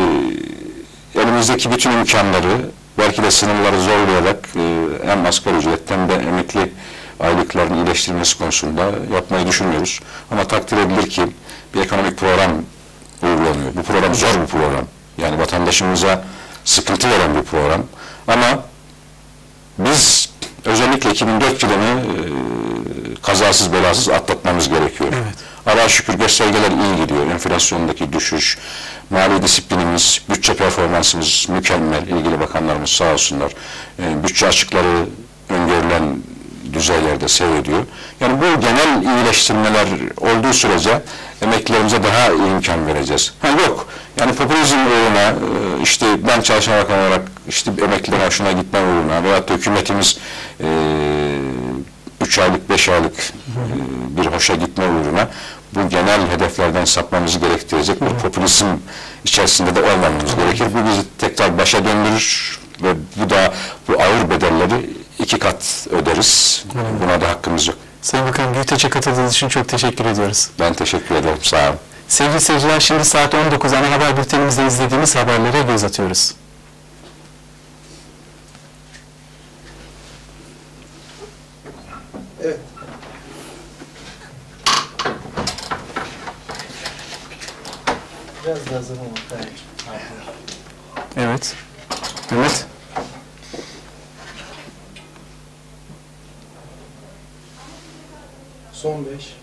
elimizdeki bütün imkanları belki de sınırları zorlayarak hem asgari ücret hem de emekli aylıklarının iyileştirilmesi konusunda yapmayı düşünüyoruz. Ama takdir edilir ki bir ekonomik program uygulanıyor. Bu program zor bir program. Yani vatandaşımıza sıkıntı veren bir program. Ama biz özellikle 2004 yılını kazasız belasız atlatmamız gerekiyor. Evet. Allah'a şükür göstergeler iyi gidiyor. Enflasyondaki düşüş, mali disiplinimiz, bütçe performansımız mükemmel. İlgili bakanlarımız sağ olsunlar. Bütçe açıkları öngörülen düzeylerde seyrediyor. Yani bu genel iyileştirmeler olduğu sürece emeklilerimize daha iyi imkan vereceğiz. Yok. Yani popülizm uğruna işte ben çalışan bakan olarak işte emeklilere hoşuna gitme uğruna veyahut da hükümetimiz 3 aylık 5 aylık bir hoşa gitme uğruna bu genel hedeflerden sapmamızı gerektirecek bir popülizm içerisinde de olmamamız gerekir. Bu bizi tekrar başa döndürür ve bu ağır bedelleri 2 kat öderiz. Buna da hakkımız yok. Sayın Bakanım, Büyüteç'e katıldığınız için çok teşekkür ediyoruz. Ben teşekkür ederim. Sağ olun. Sevgili seyirciler, şimdi saat 19 ana haber bültenimizde izlediğimiz haberlere göz atıyoruz. Evet. Mehmet. Son 5.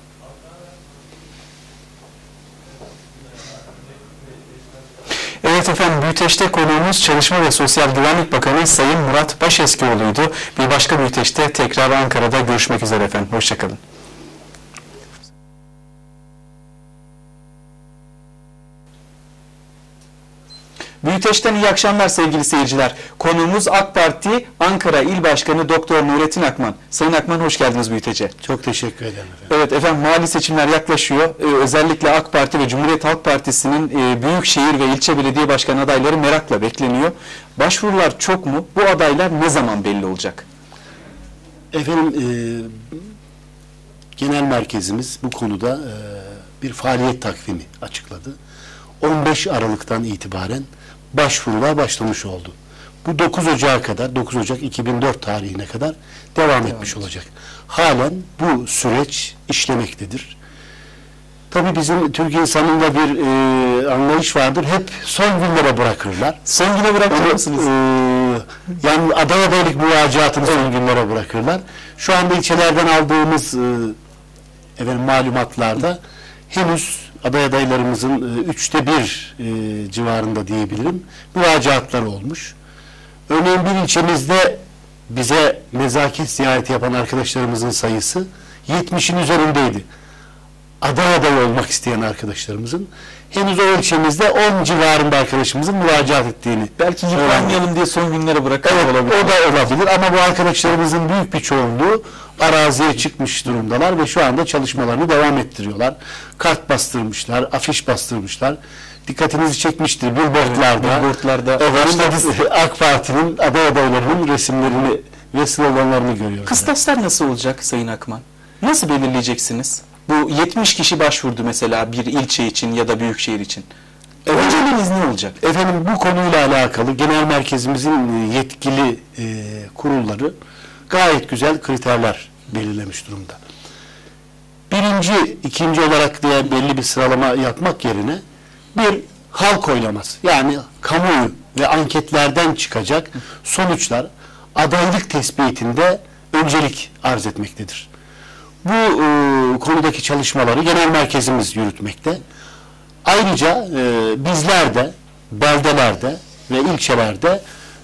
Evet efendim, Büyüteç'te konuğumuz Çalışma ve Sosyal Güvenlik Bakanı Sayın Murat Başeskioğlu'ydu. Bir başka Büyüteç'te tekrar Ankara'da görüşmek üzere efendim. Hoşçakalın. Büyüteç'ten iyi akşamlar sevgili seyirciler. Konuğumuz AK Parti Ankara İl Başkanı Doktor Nurettin Akman. Sayın Akman, hoş geldiniz Büyüteç'e. Çok teşekkür ederim efendim. Evet efendim, mali seçimler yaklaşıyor. Özellikle AK Parti ve Cumhuriyet Halk Partisi'nin büyükşehir ve ilçe belediye başkan adayları merakla bekleniyor. Başvurular çok mu? Bu adaylar ne zaman belli olacak? Efendim genel merkezimiz bu konuda bir faaliyet takvimi açıkladı. 15 Aralık'tan itibaren başvurular başlamış oldu. Bu 9 Ocak'a kadar, 9 Ocak 2004 tarihine kadar devam etmiş olacak. Halen bu süreç işlemektedir. Tabii bizim Türk insanında bir anlayış vardır. Hep son günlere bırakırlar. Son güne bırakır mısınız? Yani aday adaylık müracaatını son günlere bırakırlar. Şu anda ilçelerden aldığımız malumatlarda henüz aday adaylarımızın 1/3 civarında diyebilirim müracaatlar olmuş. Örneğin bir ilçemizde bize nezaket ziyareti yapan arkadaşlarımızın sayısı 70'in üzerindeydi. Aday olmak isteyen arkadaşlarımızın henüz o ilçemizde 10 civarında arkadaşımızın müracaat ettiğini. Belki yıpranmayalım diye son günlere bırakalım. Evet, olabilir. o da olabilir ama bu arkadaşlarımızın büyük bir çoğunluğu araziye çıkmış durumdalar ve şu anda çalışmalarını devam ettiriyorlar. Kart bastırmışlar, afiş bastırmışlar. Dikkatinizi çekmiştir billboardlarda. Billboardlarda AK Parti'nin aday adaylarının resimlerini ve sloganlarını görüyoruz. kıstaslar nasıl olacak Sayın Akman? Nasıl belirleyeceksiniz? Bu 70 kişi başvurdu mesela bir ilçe için ya da büyükşehir için. Önceliğiniz ne olacak? Efendim bu konuyla alakalı genel merkezimizin yetkili kurulları gayet güzel kriterler belirlemiş durumda. Birinci, ikinci olarak diye belli bir sıralama yapmak yerine bir halk oylaması, yani kamuoyu ve anketlerden çıkacak sonuçlar adaylık tespitinde öncelik arz etmektedir. Bu konudaki çalışmaları genel merkezimiz yürütmekte. Ayrıca bizler de beldelerde ve ilçelerde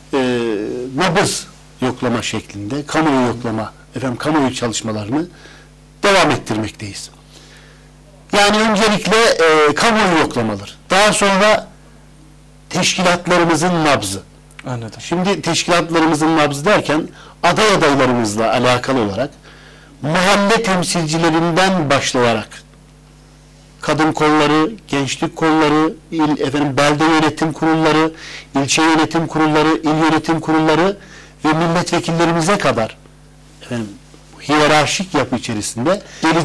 nabız yoklama şeklinde kamuoyu yoklama, kamuoyu çalışmalarını devam ettirmekteyiz. Yani öncelikle kamuoyu yoklamaları, daha sonra teşkilatlarımızın nabzı. Anladım. Şimdi teşkilatlarımızın nabzı derken aday adaylarımızla alakalı olarak mahalle temsilcilerinden başlayarak kadın kolları, gençlik kolları, belde yönetim kurulları, ilçe yönetim kurulları, il yönetim kurulları ve milletvekillerimize kadar hiyerarşik yapı içerisinde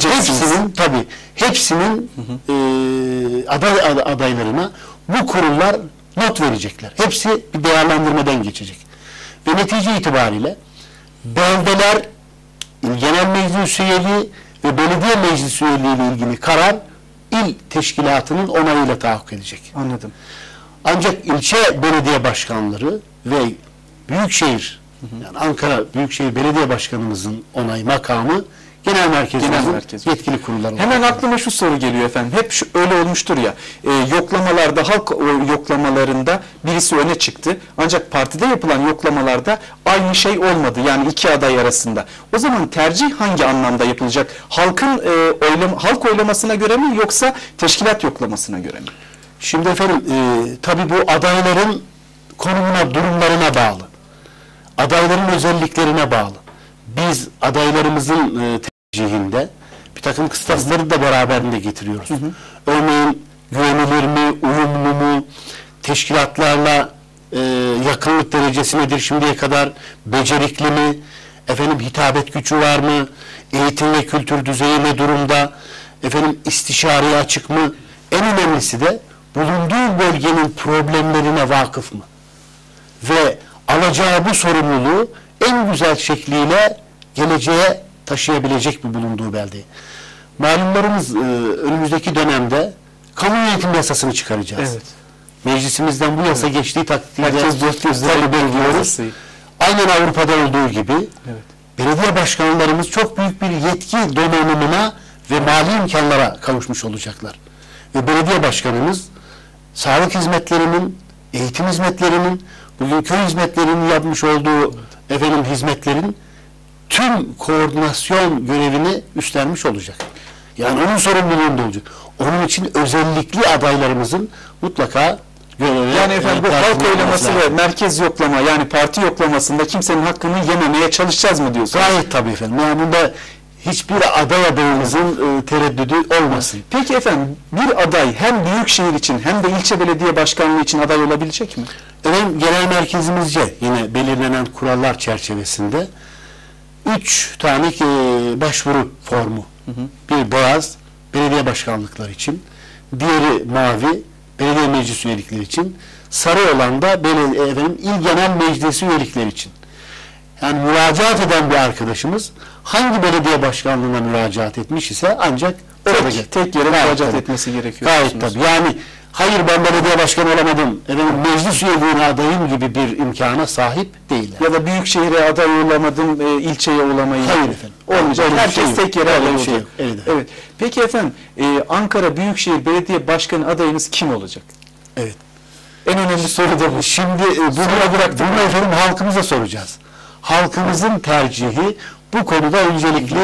hepsinin adaylarına bu kurullar not verecekler. Hepsi bir değerlendirmeden geçecek. Ve netice itibariyle beldeler, genel meclis üyeliği ve belediye meclis üyeliği ile ilgili karar il teşkilatının onayıyla tahakkuk edecek. Anladım. Ancak ilçe belediye başkanları ve büyükşehir, yani Ankara Büyükşehir Belediye Başkanımızın onay makamı genel merkezimizin yetkili kurulları. Hemen aklıma şu soru geliyor efendim. Hep öyle olmuştur ya. Yoklamalarda, halk yoklamalarında birisi öne çıktı. Ancak partide yapılan yoklamalarda aynı şey olmadı. Yani iki aday arasında. O zaman tercih hangi anlamda yapılacak? Halk oylamasına göre mi yoksa teşkilat yoklamasına göre mi? Şimdi efendim tabii bu adayların konumuna, durumlarına bağlı. Adayların özelliklerine bağlı. Biz adaylarımızın tercihinde bir takım kıstasları da beraberinde getiriyoruz. Örneğin güvenilir mi, uyumlu mu, teşkilatlarla yakınlık derecesi nedir şimdiye kadar, becerikli mi, hitabet gücü var mı, eğitim ve kültür düzeyi ne durumda, istişareye açık mı, en önemlisi de bulunduğu bölgenin problemlerine vakıf mı? Ve alacağı bu sorumluluğu en güzel şekliyle geleceğe taşıyabilecek bir bulunduğu beldeyi. Malumlarımız önümüzdeki dönemde kamu yönetim yasasını çıkaracağız. Evet. Meclisimizden bu yasa geçtiği takdirde Herkes dört gözle bekliyoruz. Aynen Avrupa'da olduğu gibi belediye başkanlarımız çok büyük bir yetki donanımına ve mali imkanlara kavuşmuş olacaklar. Ve belediye başkanımız sağlık hizmetlerinin, eğitim hizmetlerinin, bugün köy hizmetlerinin yapmış olduğu hizmetlerin tüm koordinasyon görevini üstlenmiş olacak. Yani onun sorumluluğunda olacak. Onun için özellikle adaylarımızın mutlaka görevi... Yani efendim bu halk takip oylaması edilmesi ve merkez yoklama, yani parti yoklamasında kimsenin hakkını yememeye çalışacağız mı diyorsunuz? gayet tabii efendim. Yani bunda hiçbir adayımızın tereddüdü olmasın. Peki efendim, bir aday hem büyükşehir için hem de ilçe belediye başkanlığı için aday olabilecek mi? Efendim, genel merkezimizce yine belirlenen kurallar çerçevesinde 3 tane başvuru formu. Bir beyaz belediye başkanlıkları için, diğeri mavi belediye meclis üyelikleri için, sarı olan da il genel meclisi üyelikleri için. Yani müracaat eden bir arkadaşımız hangi belediye başkanlığına müracaat etmiş ise ancak Tek yere müracaat etmesi gerekiyor. Gayet tabii. Yani hayır, ben belediye başkanı olamadım, meclis üyeliğine adayım gibi bir imkana sahip değiller. Ya da büyükşehire aday olamadım, ilçeye olamayın. Hayır efendim. Olmayacak. Öyle bir Herkes şey yok. tek yere Öyle aday bir olacak. şey yok. Evet. Evet. Peki efendim, Ankara Büyükşehir Belediye Başkanı adayınız kim olacak? Evet. En önemli soru da bu. Şimdi bunu efendim halkımıza soracağız. Halkımızın tercihi bu konuda öncelikli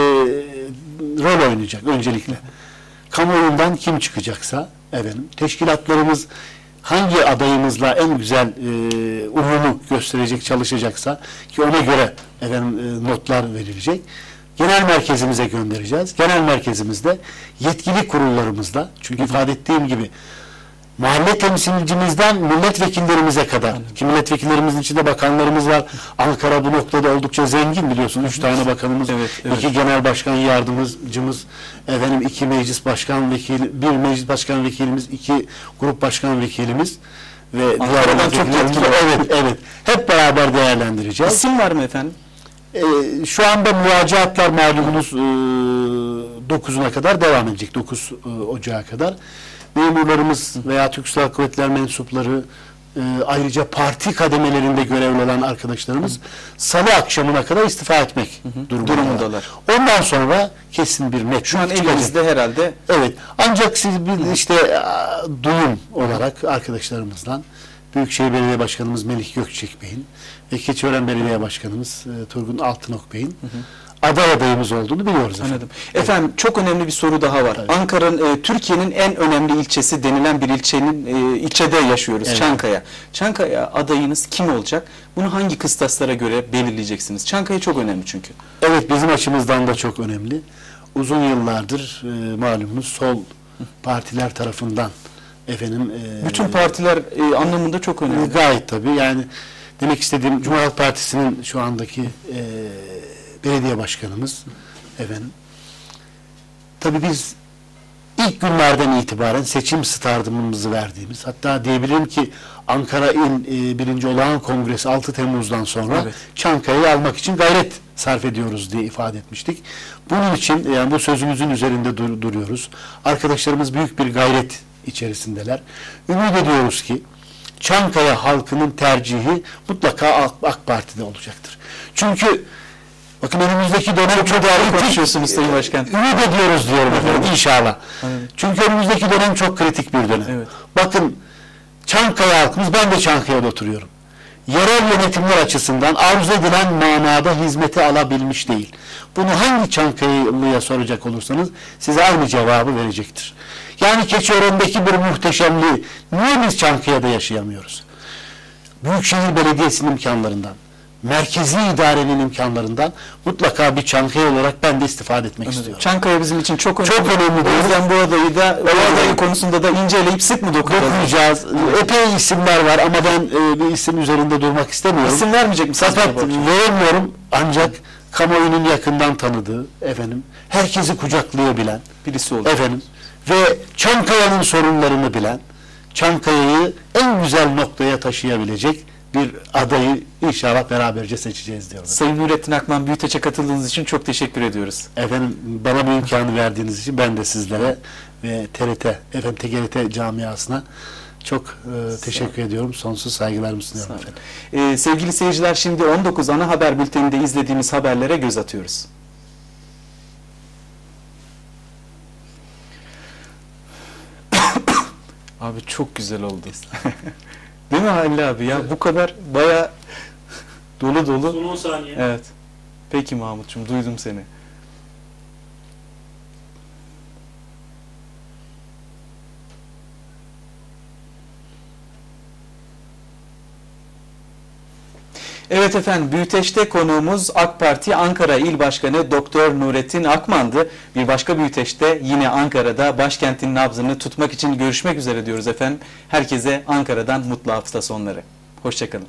rol oynayacak. Öncelikle kamuoyundan kim çıkacaksa, teşkilatlarımız hangi adayımızla en güzel uyumu gösterecek, çalışacaksa ki ona göre notlar verilecek. Genel merkezimize göndereceğiz. Genel merkezimizde yetkili kurullarımızla, çünkü ifade ettiğim gibi mahalle temsilcimizden milletvekillerimize kadar, ki milletvekillerimizin içinde bakanlarımız var. Ankara bu noktada oldukça zengin, biliyorsunuz. 3 tane bakanımız, 2 genel başkan yardımcımız, 2 meclis başkan vekili, 1 meclis başkan vekilimiz, 2 grup başkan vekilimiz ve Ankara'dan çok yetkili. Evet. Hep beraber değerlendireceğiz. İsim var mı efendim? Şu anda müracaatlar malumunuz 9'una kadar devam edecek. 9 Ocağı kadar. Memurlarımız veya Türk Silahlı Kuvvetler mensupları, ayrıca parti kademelerinde görevli olan arkadaşlarımız Salı akşamına kadar istifa etmek durumundalar. Ondan sonra kesin bir net. Şu an elimizde herhalde. Evet. Ancak siz bir duyum olarak arkadaşlarımızdan Büyükşehir Belediye Başkanımız Melih Gökçek Bey'in ve Keçiören Belediye Başkanımız Turgun Altınok Bey'in aday adayımız olduğunu biliyoruz efendim. Anladım. Efendim, çok önemli bir soru daha var. Tabii. Ankara'nın Türkiye'nin en önemli ilçesi denilen bir ilçede yaşıyoruz. Evet. Çankaya. Çankaya adayınız kim olacak? Bunu hangi kıstaslara göre belirleyeceksiniz? Çankaya çok önemli çünkü. Evet, bizim açımızdan da çok önemli. Uzun yıllardır malumunuz sol partiler tarafından bütün partiler anlamında çok önemli. Gayet tabii. Yani demek istediğim, Cumhuriyet Halk Partisi'nin şu andaki belediye başkanımız tabii biz ilk günlerden itibaren seçim startımızı verdiğimiz, hatta diyebilirim ki Ankara İl 1. Olağan Kongresi 6 Temmuz'dan sonra Çankaya'yı almak için gayret sarf ediyoruz diye ifade etmiştik. Bunun için bu sözümüzün üzerinde duruyoruz. Arkadaşlarımız büyük bir gayret içerisindeler. Ümit ediyoruz ki Çankaya halkının tercihi mutlaka AK Parti'de olacaktır. Çünkü bakın, önümüzdeki dönem çok değerli konuşuyorsunuz Sayın Başkan. Ümit ediyoruz diyorum efendim, inşallah. Çünkü önümüzdeki dönem çok kritik bir dönem. Evet. Bakın, Çankaya halkımız, ben de Çankaya'da oturuyorum. Yerel yönetimler açısından arzu edilen manada hizmeti alabilmiş değil. Bunu hangi Çankaya'lıya soracak olursanız size aynı cevabı verecektir. Yani Keçiören'deki bir muhteşemliği niye biz Çankaya'da yaşayamıyoruz? Büyükşehir Belediyesi'nin imkanlarından, merkezi idarenin imkanlarından mutlaka bir Çankaya olarak ben de istifade etmek istiyorum. Çankaya bizim için çok önemli. Çok önemli. O yüzden bu adayı da, bu adayı konusunda da inceleyip sık mı dokunacağız? Epey isimler var ama ben bir isim üzerinde durmak istemiyorum. İsim vermeyecek misiniz? Fakat veremiyorum, ancak kamuoyunun yakından tanıdığı, herkesi kucaklayabilen birisi oldu. Ve Çankaya'nın sorunlarını bilen, Çankaya'yı en güzel noktaya taşıyabilecek bir adayı inşallah beraberce seçeceğiz diyoruz. Sayın Nurettin Akman, Büyüteç'e katıldığınız için çok teşekkür ediyoruz. Bana bu imkanı verdiğiniz için ben de sizlere ve TGRT camiasına Çok teşekkür ediyorum. Sonsuz saygılarımı sunuyorum efendim. Sevgili seyirciler, şimdi 19 ana haber bülteninde izlediğimiz haberlere göz atıyoruz. Abi çok güzel oldu. Değil mi Halil abi ya? Bu kadar baya dolu dolu. Son 10 saniye. Evet. Peki Mahmut'cum, duydum seni. Evet efendim, Büyüteç'te konuğumuz AK Parti Ankara İl Başkanı Doktor Nurettin Akman'dı. Bir başka Büyüteç'te yine Ankara'da başkentin nabzını tutmak için görüşmek üzere diyoruz efendim. Herkese Ankara'dan mutlu hafta sonları. Hoşçakalın.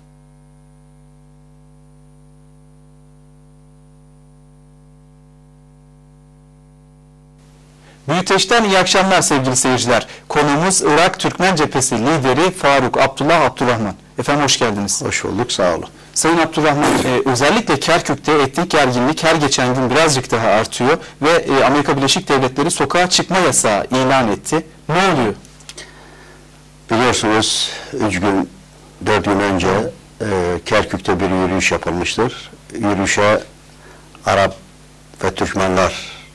Büyüteç'ten iyi akşamlar sevgili seyirciler. Konuğumuz Irak Türkmen Cephesi lideri Faruk Abdullah Abdurrahman. Efendim hoş geldiniz. Hoş bulduk, sağ olun. Sayın Abdurrahman, özellikle Kerkük'te etnik gerginlik her geçen gün birazcık daha artıyor ve Amerika Birleşik Devletleri sokağa çıkma yasağı ilan etti. Ne oluyor? Biliyorsunuz 4 gün önce Kerkük'te bir yürüyüş yapılmıştır. Yürüyüşe Arap ve Türkmenler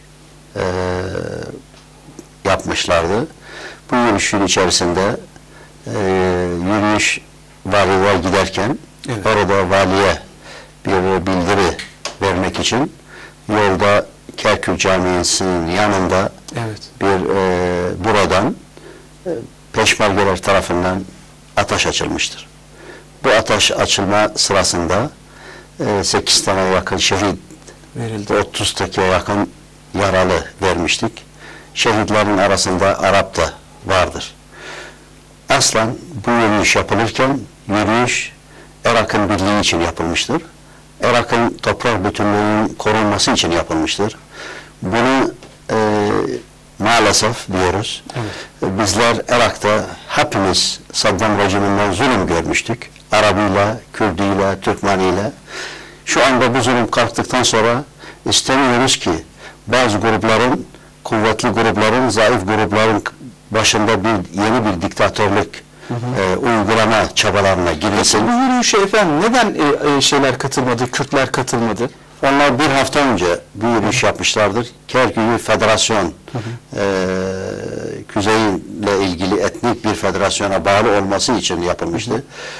yapmışlardı. Bu yürüyüşün içerisinde yürüyüş valiye giderken orada valiye bir bildiri vermek için yolda Kerkük Camii'nin yanında bir buradan peşmergeler tarafından ateş açılmıştır. Bu ateş açılma sırasında 8 tane yakın şehit verildi. 30 tane yakın yaralı vermiştik. Şehitlerin arasında Arap da vardır. Aslan bu yürüyüş yapılırken yürüyüş Irak'ın birliği için yapılmıştır. Irak'ın toprak bütünlüğünün korunması için yapılmıştır. Bunu maalesef diyoruz. Bizler Irak'ta hepimiz Saddam rejiminden zulüm görmüştük. Arabıyla, Kürdüyle, Türkmeniyle. Şu anda bu zulüm kalktıktan sonra istemiyoruz ki bazı grupların, kuvvetli grupların, zayıf grupların başında yeni bir diktatörlük uygulama çabalarına girilsin. Bu yürüyüşe efendim neden şeyler katılmadı, Kürtler katılmadı? Onlar bir hafta önce bir yürüyüş yapmışlardır. Kerkük'ü federasyon, Kuzey'le ilgili etnik bir federasyona bağlı olması için yapılmıştı.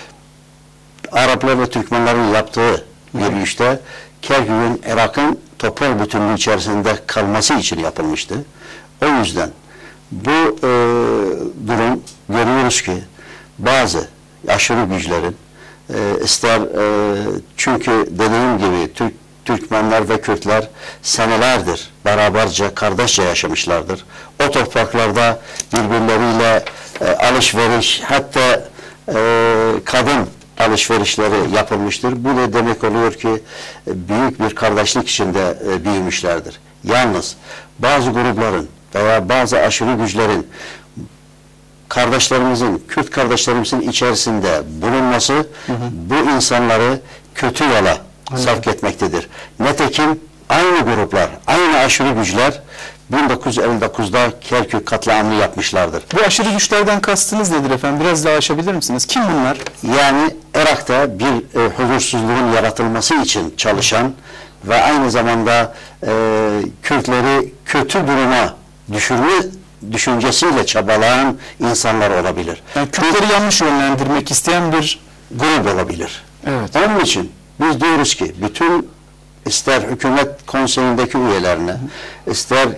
Araplar ve Türkmenlerin yaptığı yürüyüşte Kerkük'ün Irak'ın toprak bütünlüğü içerisinde kalması için yapılmıştı. O yüzden bu durum görüyoruz ki bazı aşırı güçlerin ister çünkü dediğim gibi Türkmenler ve Kürtler senelerdir beraberce, kardeşçe yaşamışlardır. O topraklarda birbirleriyle alışveriş, hatta kadın alışverişleri yapılmıştır. Bu da demek oluyor ki büyük bir kardeşlik içinde büyümüşlerdir. Yalnız bazı grupların veya bazı aşırı güçlerin kardeşlerimizin, Kürt kardeşlerimizin içerisinde bulunması bu insanları kötü yola sevk etmektedir. Nitekim aynı gruplar, aynı aşırı güçler 1959'da Kerkük katliamını yapmışlardır. Bu aşırı güçlerden kastınız nedir efendim? Biraz daha açabilir misiniz? Kim bunlar? Yani Irak'ta bir huzursuzluğun yaratılması için çalışan ve aynı zamanda Kürtleri kötü duruma düşürme düşüncesiyle çabalayan insanlar olabilir. Yani Kürtleri yanlış yönlendirmek isteyen bir grup olabilir. Evet. Onun için biz diyoruz ki bütün ister hükümet konseyindeki üyelerine, ister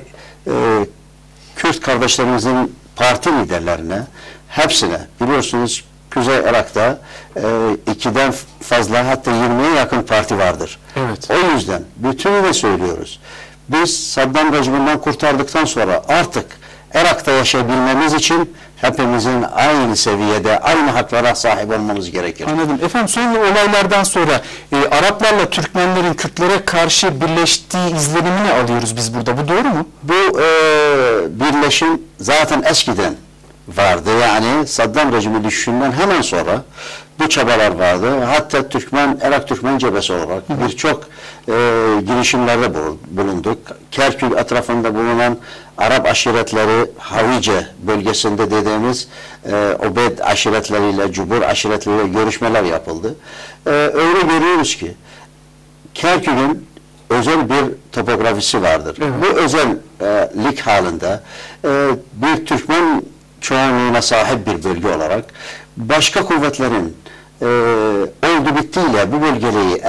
Kürt kardeşlerimizin parti liderlerine, hepsine biliyorsunuz Kuzey Irak'ta 2'den fazla hatta 20'ye yakın parti vardır. Evet. O yüzden bütünüyle söylüyoruz. Biz Saddam rejiminden kurtardıktan sonra artık Irak'ta yaşayabilmemiz için hepimizin aynı seviyede, aynı haklara sahip olmamız gerekir. Anladım. Efendim son olaylardan sonra Araplarla Türkmenlerin Kürtlere karşı birleştiği izlenimini alıyoruz biz burada. Bu doğru mu? Bu birleşim zaten eskiden vardı. Yani Saddam rejimi düşüşünden hemen sonra bu çabalar vardı. Hatta Irak Türkmen cephesi olarak birçok girişimlerde bulunduk. Kerkük etrafında bulunan Arap aşiretleri, Havice bölgesinde dediğimiz Obed aşiretleriyle, Cubur aşiretleriyle görüşmeler yapıldı. Öyle görüyoruz ki Kerkük'ün özel bir topografisi vardır. Evet. Bu özellik halinde bir Türkmen çoğunluğuna sahip bir bölge olarak başka kuvvetlerin oldu bittiyle bu bölgeyi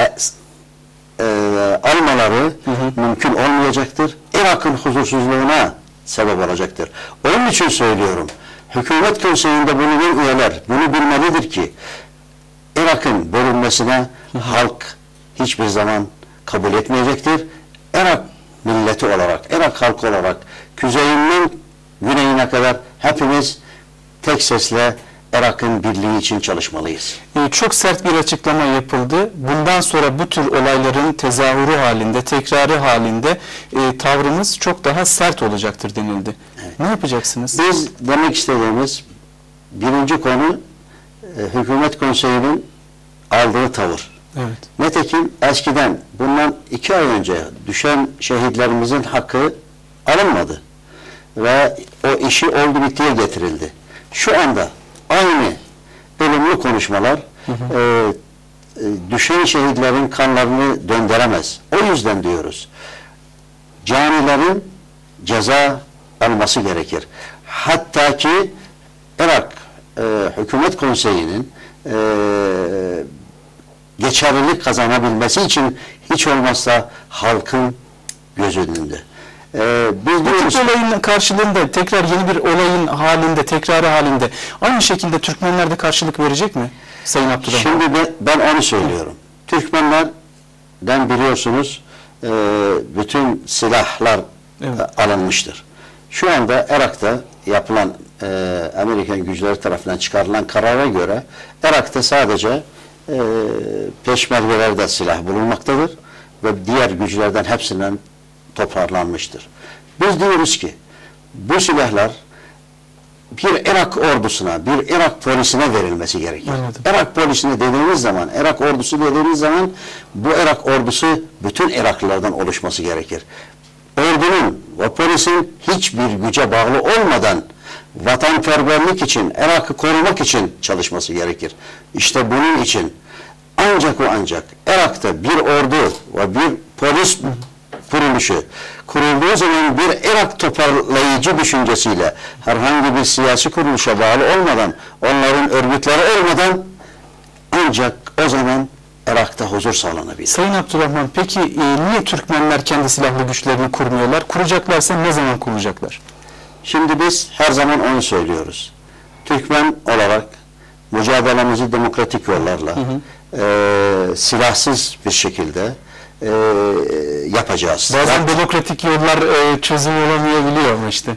almaları mümkün olmayacaktır. Irak'ın huzursuzluğuna sebep olacaktır. Onun için söylüyorum, Hükümet Konseyi'nde bulunan üyeler bunu bilmelidir ki Irak'ın bölünmesine halk hiçbir zaman kabul etmeyecektir. Irak milleti olarak, Irak halkı olarak kuzeyinden güneyine kadar hepimiz tek sesle Irak'ın birliği için çalışmalıyız. Çok sert bir açıklama yapıldı. Bundan sonra bu tür olayların tezahürü halinde, tekrarı halinde tavrımız çok daha sert olacaktır denildi. Evet. Ne yapacaksınız? Biz demek istediğimiz birinci konu Hükümet Konseyi'nin aldığı tavır. Evet. Nitekim eskiden bundan 2 ay önce düşen şehitlerimizin hakkı alınmadı. Ve o işi oldu bittiye getirildi. Şu anda aynı ölümlü konuşmalar düşen şehitlerin kanlarını döndüremez. O yüzden diyoruz. Canilerin ceza alması gerekir. Hatta ki Irak Hükümet Konseyi'nin geçerlilik kazanabilmesi için hiç olmazsa halkın göz önünde. Bu tip olayın karşılığında tekrar yeni bir olayın halinde, tekrarı halinde aynı şekilde Türkmenler de karşılık verecek mi Sayın Abdurrahman? Şimdi ben onu söylüyorum. Türkmenlerden biliyorsunuz bütün silahlar alınmıştır. Şu anda Irak'ta yapılan Amerikan güçleri tarafından çıkarılan karara göre Irak'ta sadece peşmergelerde silah bulunmaktadır ve diğer güçlerden hepsinden toparlanmıştır. Biz diyoruz ki bu silahlar bir Irak ordusuna, bir Irak polisine verilmesi gerekir. Anladım. Irak polisine dediğimiz zaman, Irak ordusu dediğimiz zaman bu Irak ordusu bütün Iraklılardan oluşması gerekir. Ordunun ve polisin hiçbir güce bağlı olmadan vatanperverlik için, Irak'ı korumak için çalışması gerekir. İşte bunun için ancak Irak'ta bir ordu ve bir polis kuruluşu kurulduğu zaman bir Irak toparlayıcı düşüncesiyle herhangi bir siyasi kuruluşa bağlı olmadan, onların örgütleri olmadan ancak o zaman Irak'ta huzur sağlanabilir. Sayın Abdurrahman, peki niye Türkmenler kendi silahlı güçlerini kurmuyorlar? Kuracaklarsa ne zaman kuracaklar? Şimdi biz her zaman onu söylüyoruz. Türkmen olarak mücadelemizi demokratik yollarla silahsız bir şekilde yapacağız. Bazen demokratik yollar çözüm olamayabiliyor ama işte.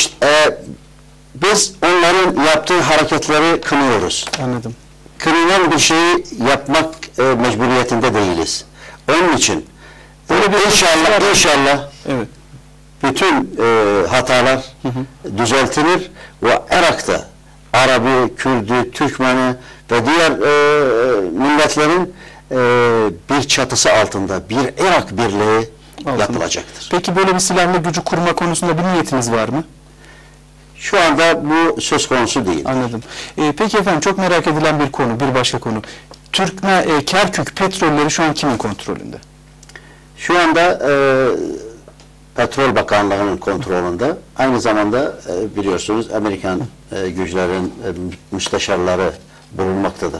Biz onların yaptığı hareketleri kınıyoruz. Anladım. Kınılan bir şeyi yapmak mecburiyetinde değiliz. Onun için inşallah evet, bütün hatalar düzeltilir ve Irak'ta Arabı, Kürdü, Türkmeni ve diğer milletlerin bir çatısı altında bir Irak birliği yapılacaktır. Peki böyle bir silahlı gücü kurma konusunda bir niyetiniz var mı? Şu anda bu söz konusu değil. Anladım. Peki efendim, çok merak edilen bir konu, bir başka konu. Kerkük petrolleri şu an kimin kontrolünde? Şu anda Petrol Bakanlığı'nın kontrolünde. Aynı zamanda biliyorsunuz Amerikan güçlerin müsteşarları bulunmaktadır.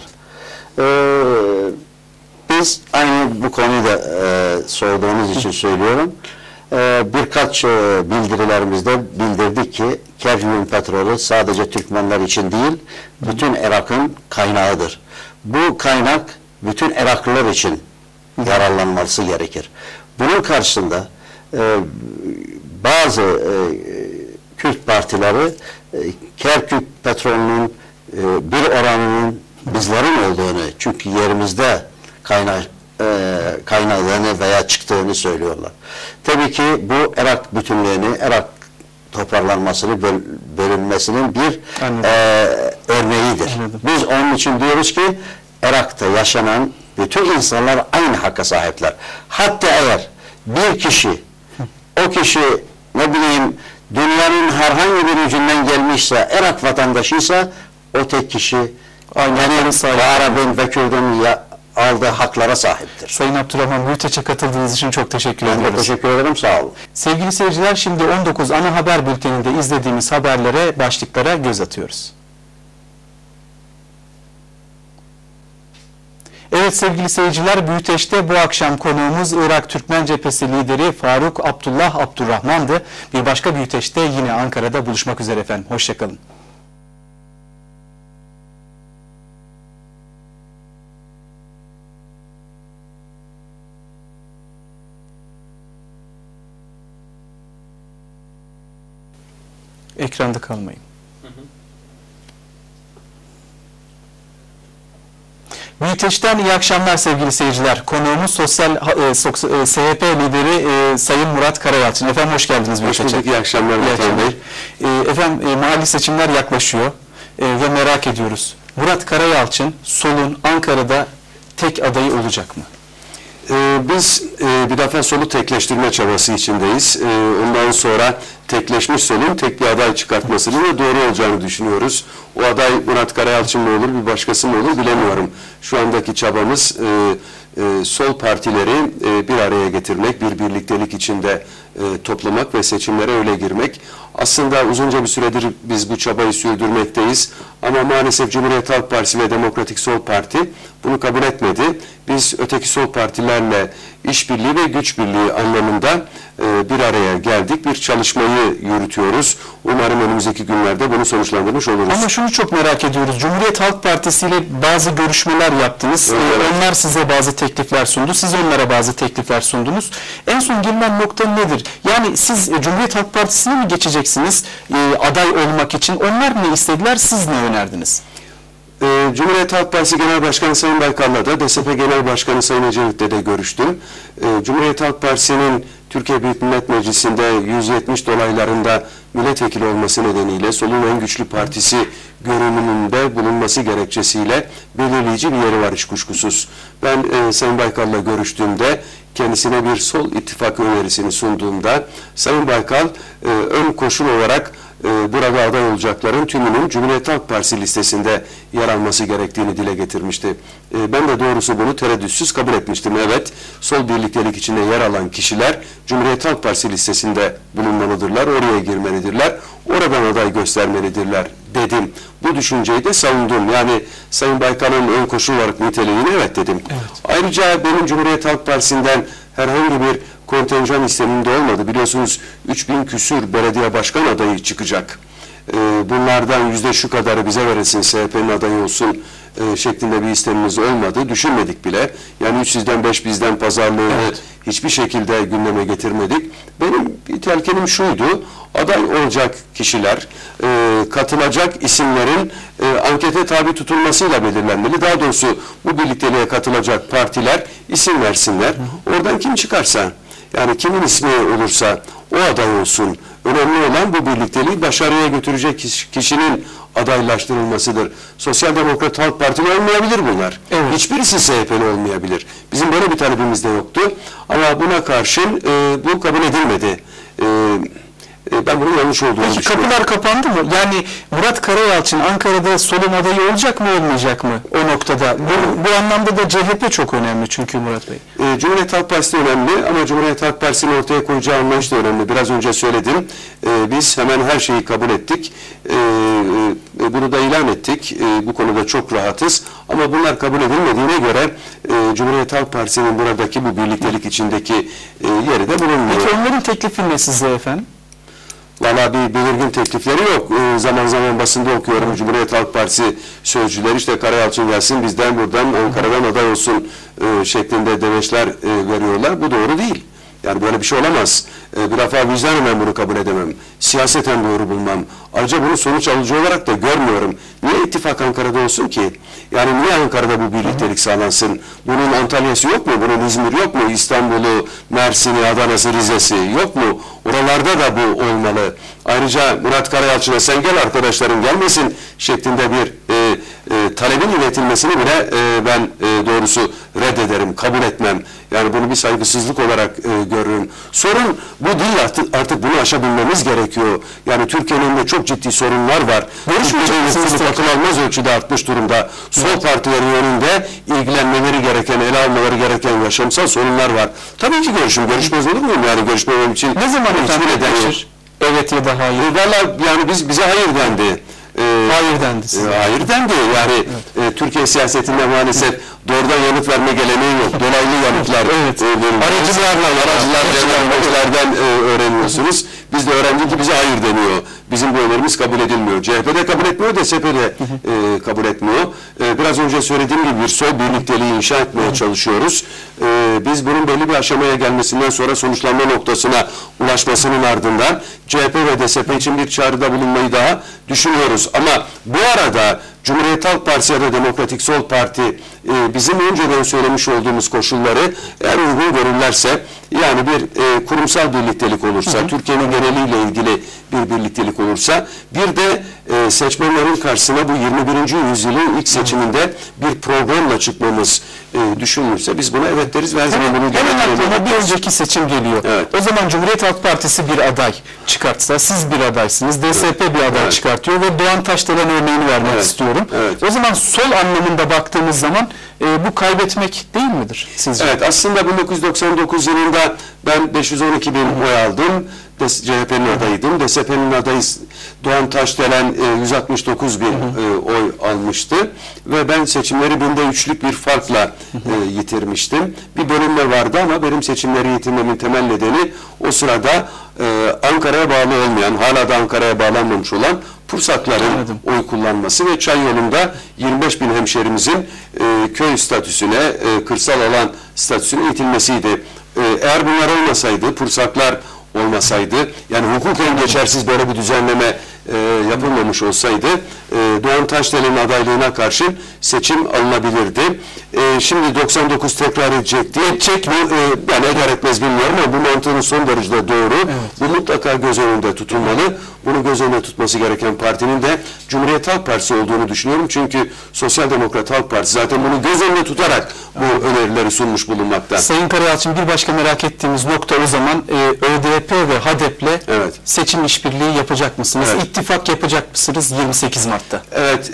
Biz aynı bu konuyu da sorduğunuz için söylüyorum. Birkaç bildirilerimizde bildirdik ki Kerkük'ün petrolü sadece Türkmenler için değil, bütün Irak'ın kaynağıdır. Bu kaynak bütün Iraklılar için yararlanması gerekir. Bunun karşısında bazı Kürt partileri Kerkük petrolünün bir oranının bizlerin olduğunu, çünkü yerimizde kaynadığını veya çıktığını söylüyorlar. Tabii ki bu Irak bütünlüğünü, Irak toparlanmasını, bölünmesinin bir Anladım. örneğidir. Anladım. Biz onun için diyoruz ki Irak'ta yaşanan bütün insanlar aynı hakka sahipler. Hatta eğer bir kişi, o kişi ne bileyim dünyanın herhangi bir ucundan gelmişse, Irak vatandaşıysa o tek kişi benim Arap'ın ve Kürt'ün aldığı haklara sahiptir. Sayın Abdurrahman Büyüteç'e katıldığınız için çok teşekkür Ben de ediyoruz. teşekkür ederim, sağ olun. Sevgili seyirciler, şimdi 19 ana haber bülteninde izlediğimiz haberlere, başlıklara göz atıyoruz. Evet sevgili seyirciler, Büyüteç'te bu akşam konuğumuz Irak Türkmen Cephesi lideri Faruk Abdullah Abdurrahman'dı. Bir başka Büyüteç'te yine Ankara'da buluşmak üzere efendim. Hoşçakalın. Ekranda kalmayın. Büyüteç'ten iyi akşamlar sevgili seyirciler. Konuğumuz SHP lideri Sayın Murat Karayalçın. Efendim hoş geldiniz Büyüteç'e. Hoş bulduk, iyi akşamlar Murat Bey. Efendim mahalli seçimler yaklaşıyor ve merak ediyoruz. Murat Karayalçın solun Ankara'da tek adayı olacak mı? Biz bir defa solu tekleştirme çabası içindeyiz. Ondan sonra tekleşmiş solun tek bir aday çıkartmasının da doğru olacağını düşünüyoruz. O aday Murat Karayalçın mı olur, bir başkası mı olur bilemiyorum. Şu andaki çabamız sol partileri bir araya getirmek, bir birliktelik içinde toplamak ve seçimlere öyle girmek. Aslında uzunca bir süredir biz bu çabayı sürdürmekteyiz. Ama maalesef Cumhuriyet Halk Partisi ve Demokratik Sol Parti bunu kabul etmedi. Biz öteki sol partilerle işbirliği ve güç birliği anlamında bir araya geldik. Bir çalışmayı yürütüyoruz. Umarım önümüzdeki günlerde bunu sonuçlandırmış oluruz. Ama şunu çok merak ediyoruz. Cumhuriyet Halk Partisi ile bazı görüşmeler yaptınız. Evet. Onlar size bazı teklifler sundu. Siz onlara bazı teklifler sundunuz. En son gelinen nokta nedir? Yani siz Cumhuriyet Halk Partisi'ne mi geçeceksiniz aday olmak için? Onlar ne istediler? Siz ne önerdiniz? Cumhuriyet Halk Partisi Genel Başkanı Sayın Baykal'la da DSP Genel Başkanı Sayın Ecevit'le de görüştüm. Cumhuriyet Halk Partisi'nin Türkiye Büyük Millet Meclisi'nde 170 dolaylarında milletvekili olması nedeniyle solun en güçlü partisi görünümünde bulunması gerekçesiyle belirleyici bir yeri var hiç kuşkusuz. Ben Sayın Baykal'la görüştüğümde kendisine bir sol ittifak önerisini sunduğumda Sayın Baykal ön koşul olarak burada aday olacakların tümünün Cumhuriyet Halk Partisi listesinde yer alması gerektiğini dile getirmişti. Ben de doğrusu bunu tereddütsüz kabul etmiştim. Evet, sol birliktelik içinde yer alan kişiler Cumhuriyet Halk Partisi listesinde bulunmalıdırlar, oraya girmelidirler, oradan aday göstermelidirler dedim. Bu düşünceyi de savundum. Yani Sayın Baykal'ın ön koşul olarak niteliğini evet dedim. Evet. Ayrıca benim Cumhuriyet Halk Partisi'nden herhangi bir kontenjan isteminde olmadı. Biliyorsunuz 3000 küsür belediye başkan adayı çıkacak. Bunlardan yüzde şu kadarı bize verilsin, CHP'nin adayı olsun şeklinde bir istemimiz olmadı. Düşünmedik bile. Yani 3 sizden 5 bizden pazarlığı hiçbir şekilde gündeme getirmedik. Benim bir telkinim şuydu. Aday olacak kişiler, katılacak isimlerin ankete tabi tutulmasıyla belirlenmeli. Daha doğrusu bu birlikteliğe katılacak partiler isim versinler. Oradan kim çıkarsa, yani kimin ismi olursa o aday olsun. Önemli olan bu birlikteliği başarıya götürecek kişinin adaylaştırılmasıdır. Sosyal Demokrat Halk Partili olmayabilir bunlar. Evet. Hiçbirisi CHP'li olmayabilir. Bizim böyle bir talebimiz de yoktu. Ama buna karşın bu kabul edilmedi. Ben bunun yanlış olduğunu Peki düşünüyorum. kapılar kapandı mı? Yani Murat Karayalçın Ankara'da solun adayı olacak mı olmayacak mı o noktada? Bu anlamda da CHP çok önemli çünkü Murat Bey. Cumhuriyet Halk Partisi önemli ama Cumhuriyet Halk Partisi'nin ortaya koyacağı anlayış da önemli. Biraz önce söyledim. Biz hemen her şeyi kabul ettik. Bunu da ilan ettik. Bu konuda çok rahatız. Ama bunlar kabul edilmediğine göre Cumhuriyet Halk Partisi'nin buradaki bu birliktelik içindeki yeri de bulunmuyor. Peki onların teklifi ne size efendim? Valla bir belirgin teklifleri yok. Zaman zaman basında okuyorum. Cumhuriyet Halk Partisi sözcüleri işte Karayalçın gelsin bizden buradan Ankara'dan aday olsun şeklinde demeçler veriyorlar. Bu doğru değil. Yani böyle bir şey olamaz. Bir defa vicdanen ben bunu kabul edemem. Siyaseten doğru bulmam. Ayrıca bunu sonuç alıcı olarak da görmüyorum. Niye ittifak Ankara'da olsun ki? Yani niye Ankara'da bu birliktelik sağlansın? Bunun Antalya'sı yok mu? Bunun İzmir yok mu? İstanbul'u, Mersin'i, Adana'sı, Rize'si yok mu? Oralarda da bu olmalı. Ayrıca Murat Karayalçın'a sen gel arkadaşların gelmesin şeklinde bir talebin iletilmesini bile ben doğrusu reddederim, kabul etmem. Yani bunu bir saygısızlık olarak görürüm. Sorun bu değil, artık bunu aşabilmemiz gerekiyor. Yani Türkiye'nin de çok ciddi sorunlar var. Türkiye'de akıl almaz ölçüde artmış durumda. Sol partilerin önünde ilgilenmeleri gereken, ele almaları gereken yaşamsal sorunlar var. Tabii ki görüşmez olur muyum? Yani görüşmemem için Ne zaman hiçbir neden yok. Evet ya da hayır. Valla yani bize hayır dendi. Hayır dendi size. Hayır dendi. Yani Türkiye siyasetinde maalesef doğrudan yanıt verme geleneği yok. Dolaylı yanıtlar. Aracılardan öğreniyorsunuz. Biz de öğrendik ki bize hayır deniyor. Bizim bu önerimiz kabul edilmiyor. CHP'de kabul etmiyor, DSP'de kabul etmiyor. Biraz önce söylediğim gibi bir sol birlikteliği inşa etmeye çalışıyoruz. Biz bunun belli bir aşamaya gelmesinden sonra sonuçlanma noktasına ulaşmasının ardından CHP ve DSP için bir çağrıda bulunmayı daha düşünüyoruz. Ama bu arada Cumhuriyet Halk Partisi ya da Demokratik Sol Parti bizim önceden söylemiş olduğumuz koşulları eğer uygun görürlerse, yani bir kurumsal birliktelik olursa, Türkiye'nin geneliyle ilgili bir birliktelik olursa, bir de seçmenlerin karşısına bu 21. yüzyılın ilk seçiminde bir programla çıkmamız düşünülürse biz buna evet deriz ve her zaman bunu Hemen bir önceki seçim geliyor. Evet. O zaman Cumhuriyet Halk Partisi bir aday çıkartsa, siz bir adaysınız, DSP bir aday çıkartıyor ve Doğan Taşdelen örneğini vermek istiyorum. Evet. O zaman sol anlamında baktığımız zaman bu kaybetmek değil midir sizce? Evet, aslında 1999 yılında ben 512 bin oy aldım. CHP'nin adayıydım. DSP'nin adayı Doğan Taşdelen 169 bin oy almıştı. Ve ben seçimleri binde 3'lük bir farkla yitirmiştim. Bir bölünme vardı ama benim seçimleri yitirmemin temel nedeni o sırada Ankara'ya bağlı olmayan, hala da Ankara'ya bağlanmamış olan Pursakların oy kullanması ve Çay yolunda 25 bin hemşerimizin köy statüsüne, kırsal alan statüsüne itilmesiydi. Eğer bunlar olmasaydı, Pursaklar olmasaydı, yani hukuken geçersiz böyle bir düzenleme yapılmamış olsaydı Doğan Taşdelen'in adaylığına karşı seçim alınabilirdi. Şimdi 99 tekrar edecek diye yani eder etmez bilmiyorum ama bu mantığın son derece doğru. Evet. Bu mutlaka göz önünde tutulmalı. Bunu göz önünde tutması gereken partinin de Cumhuriyet Halk Partisi olduğunu düşünüyorum. Çünkü Sosyal Demokrat Halk Partisi zaten bunu göz önünde tutarak bu önerileri sunmuş bulunmakta. Sayın Karayalçın, bir başka merak ettiğimiz nokta o zaman ÖDP ve HADEP'le seçim işbirliği yapacak mısınız? Evet. İttifak yapacak mısınız 28 Mart'ta? Evet,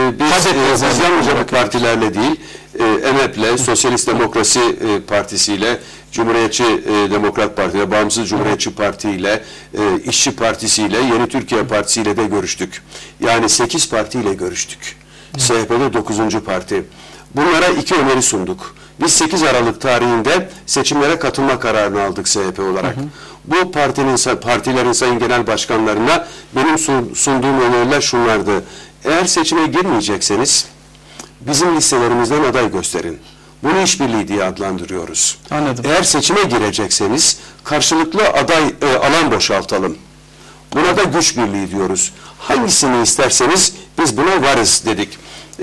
biz yalnızca bu partilerle değil, EMEP'le, Sosyalist Demokrasi Partisi ile, Cumhuriyetçi Demokrat Parti ile, Bağımsız Cumhuriyetçi Parti ile, İşçi Partisi ile, Yeni Türkiye Partisi ile de görüştük. Yani 8 partiyle görüştük. CHP'de 9. parti. Bunlara 2 öneri sunduk. Biz 8 Aralık tarihinde seçimlere katılma kararını aldık CHP olarak. Bu partilerin sayın genel başkanlarına benim sunduğum öneriler şunlardı. Eğer seçime girmeyecekseniz bizim listelerimizden aday gösterin. Bunu işbirliği diye adlandırıyoruz. Anladım. Eğer seçime girecekseniz karşılıklı alan boşaltalım. Buna da güç birliği diyoruz. Hangisini isterseniz biz buna varız dedik.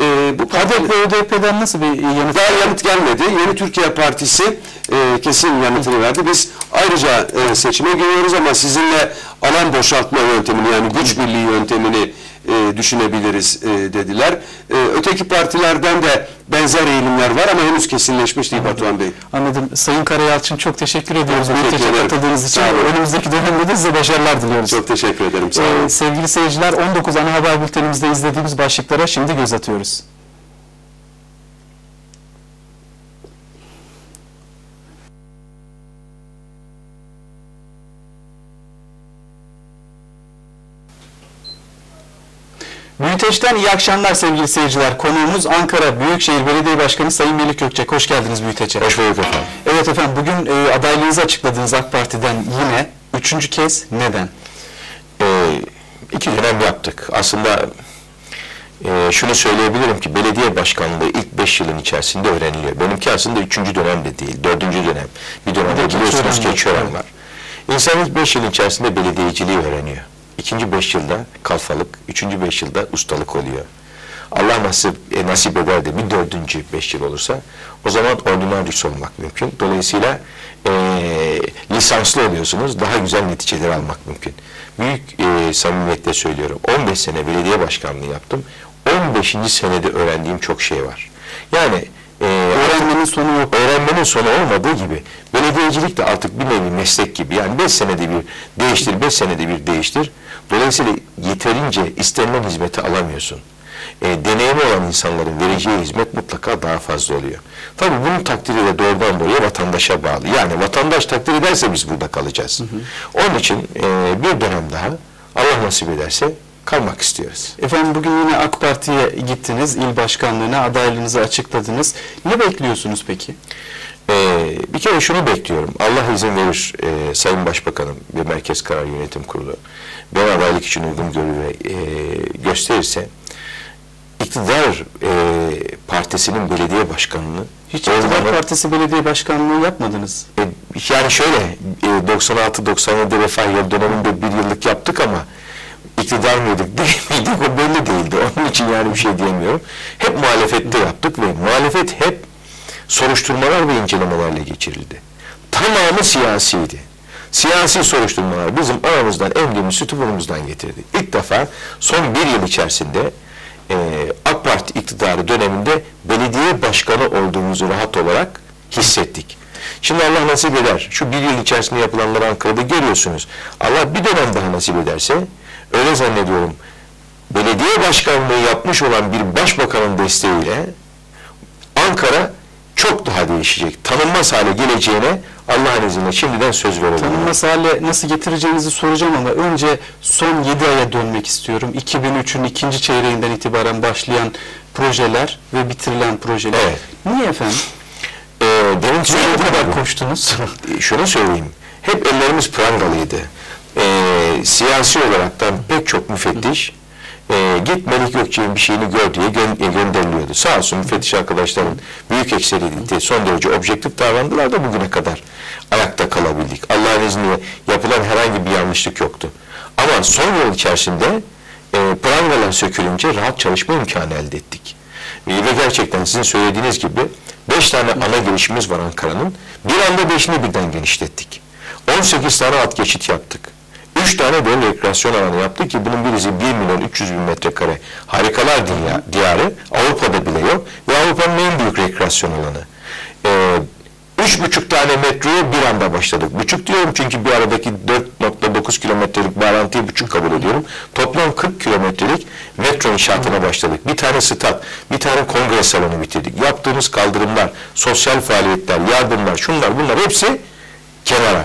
Bu HADEP ve ÖDP'den nasıl bir yanıt? Daha yanıt gelmedi. Yeni Türkiye Partisi kesin yanıtını verdi. Biz ayrıca seçime giriyoruz ama sizinle alan boşaltma yöntemini, yani güç birliği yöntemini düşünebiliriz dediler. Öteki partilerden de benzer eğilimler var ama henüz kesinleşmiş değil Batuhan Bey. Anladım. Sayın Karayalçın, çok teşekkür ediyoruz. Teşekkür ederim. Katıldığınız için. Önümüzdeki dönemde de size başarılar diliyoruz. Çok teşekkür ederim. Sağ olun. Sevgili seyirciler, 19 ana haber bültenimizde izlediğimiz başlıklara şimdi göz atıyoruz. Büyüteç'ten iyi akşamlar sevgili seyirciler. Konuğumuz Ankara Büyükşehir Belediye Başkanı Sayın Melih Gökçek. Hoş geldiniz Büyüteç'e. Hoş bulduk efendim. Evet efendim, bugün adaylığınızı açıkladınız AK Parti'den yine. 3. kez neden? 2 dönem yaptık. Aslında şunu söyleyebilirim ki belediye başkanlığı ilk 5 yılın içerisinde öğreniliyor. Benimki aslında 3. dönem de değil, 4. dönem. Bir dönemde biliyorsunuz geçören var. İnsan ilk 5 yılın içerisinde belediyeciliği öğreniyor. İkinci 5 yılda kalfalık, 3. 5 yılda ustalık oluyor. Allah nasip eder de bir 4. 5 yıl olursa o zaman ordinaryüs olmak mümkün. Dolayısıyla lisanslı oluyorsunuz, daha güzel neticeler almak mümkün. Büyük samimiyetle söylüyorum, 15 sene belediye başkanlığı yaptım. 15. senede öğrendiğim çok şey var. Yani öğrenmenin sonu yok. Öğrenmenin sonu olmadığı gibi belediyecilik de artık bir nevi meslek gibi. Yani 5 senede bir değiştir, 5 senede bir değiştir. Dolayısıyla yeterince istenilen hizmeti alamıyorsun. Deneyimi olan insanların vereceği hizmet mutlaka daha fazla oluyor. Tabii bunun takdiri de doğrudan doğruya vatandaşa bağlı. Yani vatandaş takdir ederse biz burada kalacağız. Onun için bir dönem daha Allah nasip ederse kalmak istiyoruz. Efendim bugün yine AK Parti'ye gittiniz, il başkanlığına adaylığınızı açıkladınız. Ne bekliyorsunuz peki? Bir kere şunu bekliyorum. Allah izin verir Sayın Başbakanım ve Merkez Karar Yönetim Kurulu ben adaylık için uygun görür ve gösterirse İktidar partisinin belediye başkanlığını hiç İktidar Partisi belediye başkanlığı yapmadınız. Yani şöyle 96-97 Refah Yol döneminde bir yıllık yaptık ama iktidar mıydık değil miydik o belli değildi. Onun için yani bir şey diyemiyorum. Hep muhalefette yaptık ve muhalefet hep soruşturmalar ve incelemelerle geçirildi. Tamamı siyasiydi. Siyasi soruşturmalar bizim aramızdan emrimizi tüpürümüzden getirdi. İlk defa son bir yıl içerisinde AK Parti iktidarı döneminde belediye başkanı olduğumuzu rahat olarak hissettik. Şimdi Allah nasip eder. Şu bir yıl içerisinde yapılanları Ankara'da görüyorsunuz. Allah bir dönem daha nasip ederse öyle zannediyorum belediye başkanlığı yapmış olan bir başbakanın desteğiyle Ankara çok daha değişecek. Tanınmaz hale geleceğine Allah'ın izniyle şimdiden söz verelim. Tanınmaz hale nasıl getireceğinizi soracağım ama önce son 7 aya dönmek istiyorum. 2003'ün ikinci çeyreğinden itibaren başlayan projeler ve bitirilen projeler. Evet. Niye efendim? Demin söylediğim kadar koştunuz? Şunu söyleyeyim. Hep ellerimiz prangalıydı. Siyasi olaraktan pek çok müfettiş git Melik Gökçe'nin bir şeyini gör diye gönderiliyordu. Sağ olsun müfettiş arkadaşların büyük ekseriyeti son derece objektif davrandılar da bugüne kadar ayakta kalabildik. Allah'ın izniyle yapılan herhangi bir yanlışlık yoktu. Ama son yıl içerisinde prangalar sökülünce rahat çalışma imkanı elde ettik. Ve gerçekten sizin söylediğiniz gibi 5 tane ana girişimiz var Ankara'nın. Bir anda 5'ini birden genişlettik. 18 tane alt geçit yaptık. 3 tane de rekreasyon alanı yaptık ki bunun birisi 1.300.000 metrekare harikalar diyarı. Avrupa'da bile yok ve Avrupa'nın en büyük rekreasyon alanı. 3,5 tane metroya bir anda başladık. Buçuk diyorum çünkü bir aradaki 4,9 kilometrelik bağlantıyı buçuk kabul ediyorum. Toplam 40 kilometrelik metro inşaatına başladık. Bir tane stat, bir tane kongre salonu bitirdik. Yaptığımız kaldırımlar, sosyal faaliyetler, yardımlar, şunlar bunlar hepsi kenara.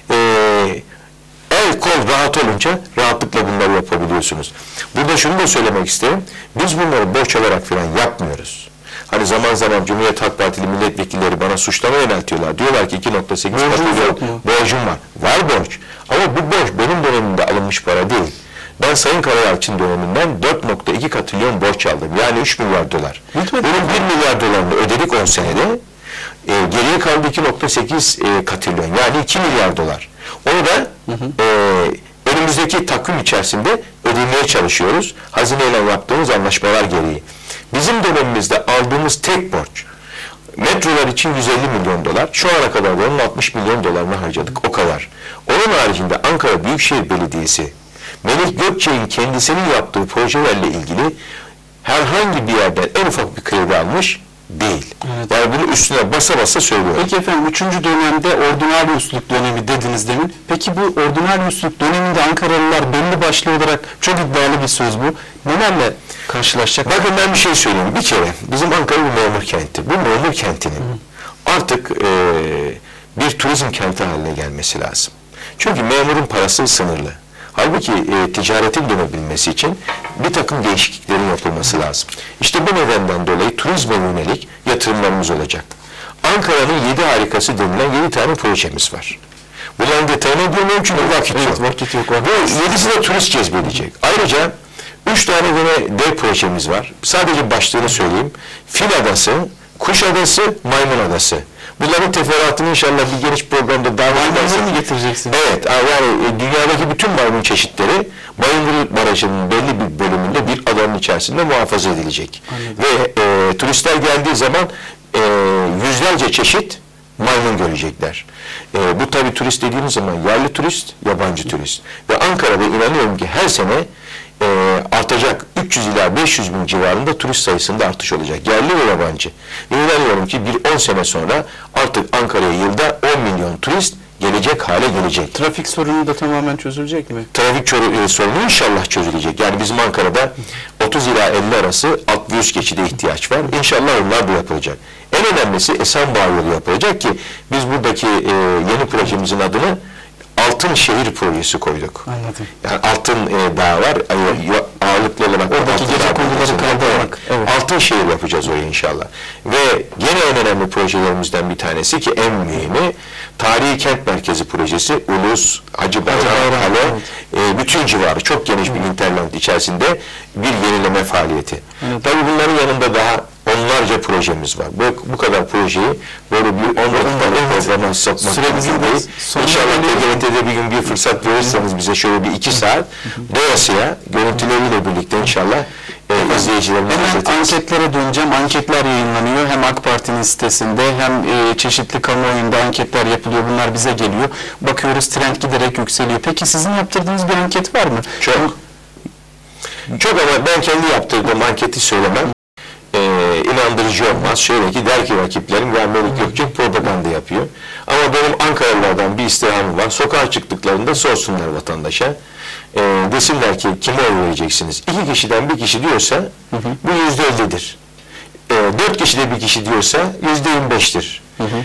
El kol rahat olunca rahatlıkla bunları yapabiliyorsunuz. Burada şunu da söylemek isterim. Biz bunları borç alarak falan yapmıyoruz. Hani zaman zaman Cumhuriyet Halk Partili milletvekilleri bana suçlama yöneltiyorlar. Diyorlar ki 2,8 trilyon borcum var. Var borç. Ama bu borç benim dönemimde alınmış para değil. Ben Sayın Karayalçın döneminden 4,2 katrilyon borç aldım. Yani 3 milyar dolar. Bunun 1 milyar dolarını ödedik 10 senede. Geriye kaldı 2,8 katrilyon. Yani 2 milyar dolar. Onu da önümüzdeki takvim içerisinde ödemeye çalışıyoruz. Hazineyle yaptığımız anlaşmalar gereği. Bizim dönemimizde aldığımız tek borç metrolar için 150 milyon dolar. Şu ana kadar da onun 60 milyon dolarını harcadık. O kadar. Onun haricinde Ankara Büyükşehir Belediyesi Melik Gökçe'nin kendisinin yaptığı projelerle ilgili herhangi bir yerden en ufak bir kredi almış değil. Evet. Yani bunu üstüne basa basa söylüyorum. Peki efendim 3. dönemde ordinaryusluk dönemi dediniz demin. Peki bu ordinaryusluk döneminde Ankaralılar belli başlı olarak çok iddialı bir söz bu. Nelerle karşılaşacak? Bakın ben bir şey söyleyeyim. Bir kere bizim Ankara bir memur kenti. Bu memur kentinin artık bir turizm kenti haline gelmesi lazım. Çünkü memurun parası sınırlı. Halbuki ticaretin dönebilmesi için bir takım değişikliklerin yapılması lazım. İşte bu nedenden dolayı turizme yönelik yatırımlarımız olacak. Ankara'nın 7 harikası denilen 7 tane projemiz var. Bunların detayına girmiyorum çünkü vakit yok. Bu 7'si de turist cezbedecek. Ayrıca 3 tane yine dev projemiz var. Sadece başlığını söyleyeyim. Fil Adası, Kuş Adası, Maymun Adası. Bunların teferruatını inşallah bir geniş programda davet edersek. Maymunları mı getireceksiniz? Evet, yani dünyadaki bütün maymun çeşitleri Bayındır Barajı'nın belli bir bölümünde bir alanın içerisinde muhafaza edilecek. Ve turistler geldiği zaman yüzlerce çeşit maymun görecekler. Bu tabii turist dediğimiz zaman yerli turist, yabancı turist. Ve Ankara'da inanıyorum ki her sene artacak 300 ila 500 bin civarında turist sayısında artış olacak. Yerli ve yabancı. Ve inanıyorum ki bir 10 sene sonra artık Ankara'ya yılda 10 milyon turist gelecek hale gelecek. Trafik sorunu da tamamen çözülecek mi? Trafik sorunu inşallah çözülecek. Yani bizim Ankara'da 30 ila 50 arası alt ve üst geçide ihtiyaç var. İnşallah onlar da yapılacak. En önemlisi Esenboğa yolu yapılacak ki biz buradaki yeni projemizin adını Altın Şehir Projesi koyduk. Anladım. Yani altın dağ var, ağırlıklı olarak oradaki gece konduları kaldırmak. Evet. Altın şehir yapacağız orayı inşallah. Ve gene en önemli projelerimizden bir tanesi ki en mühimi Tarihi Kent Merkezi projesi Ulus, Hacıbayram, Kale, bütün civarı çok geniş bir interland içerisinde bir yenileme faaliyeti. Tabii bunların yanında daha onlarca projemiz var. Bu kadar projeyi böyle bir 10 dakikalık programa sokmak değil. İnşallah TGRT'de bir gün bir fırsat verirseniz bize şöyle bir 2 saat doyasıya görüntüleriyle birlikte inşallah izleyicilerimize hemen anketlere döneceğim. Anketler yayınlanıyor. Hem AK Parti'nin sitesinde hem çeşitli kamuoyunda anketler yapılıyor. Bunlar bize geliyor. Bakıyoruz trend giderek yükseliyor. Peki sizin yaptırdığınız bir anket var mı? Çok. Çok ama ben kendi yaptırdığım anketi söylemem. İnandırıcı olmaz. Şöyle ki der ki rakiplerim ya Melik Gökçek propaganda yapıyor. Ama benim Ankaralılardan bir istirhamım var. Sokağa çıktıklarında sorsunlar vatandaşa. Desinler ki kime oy vereceksiniz? 2 kişiden bir kişi diyorsa bu %50'dir. 4 kişide bir kişi diyorsa %25'tir.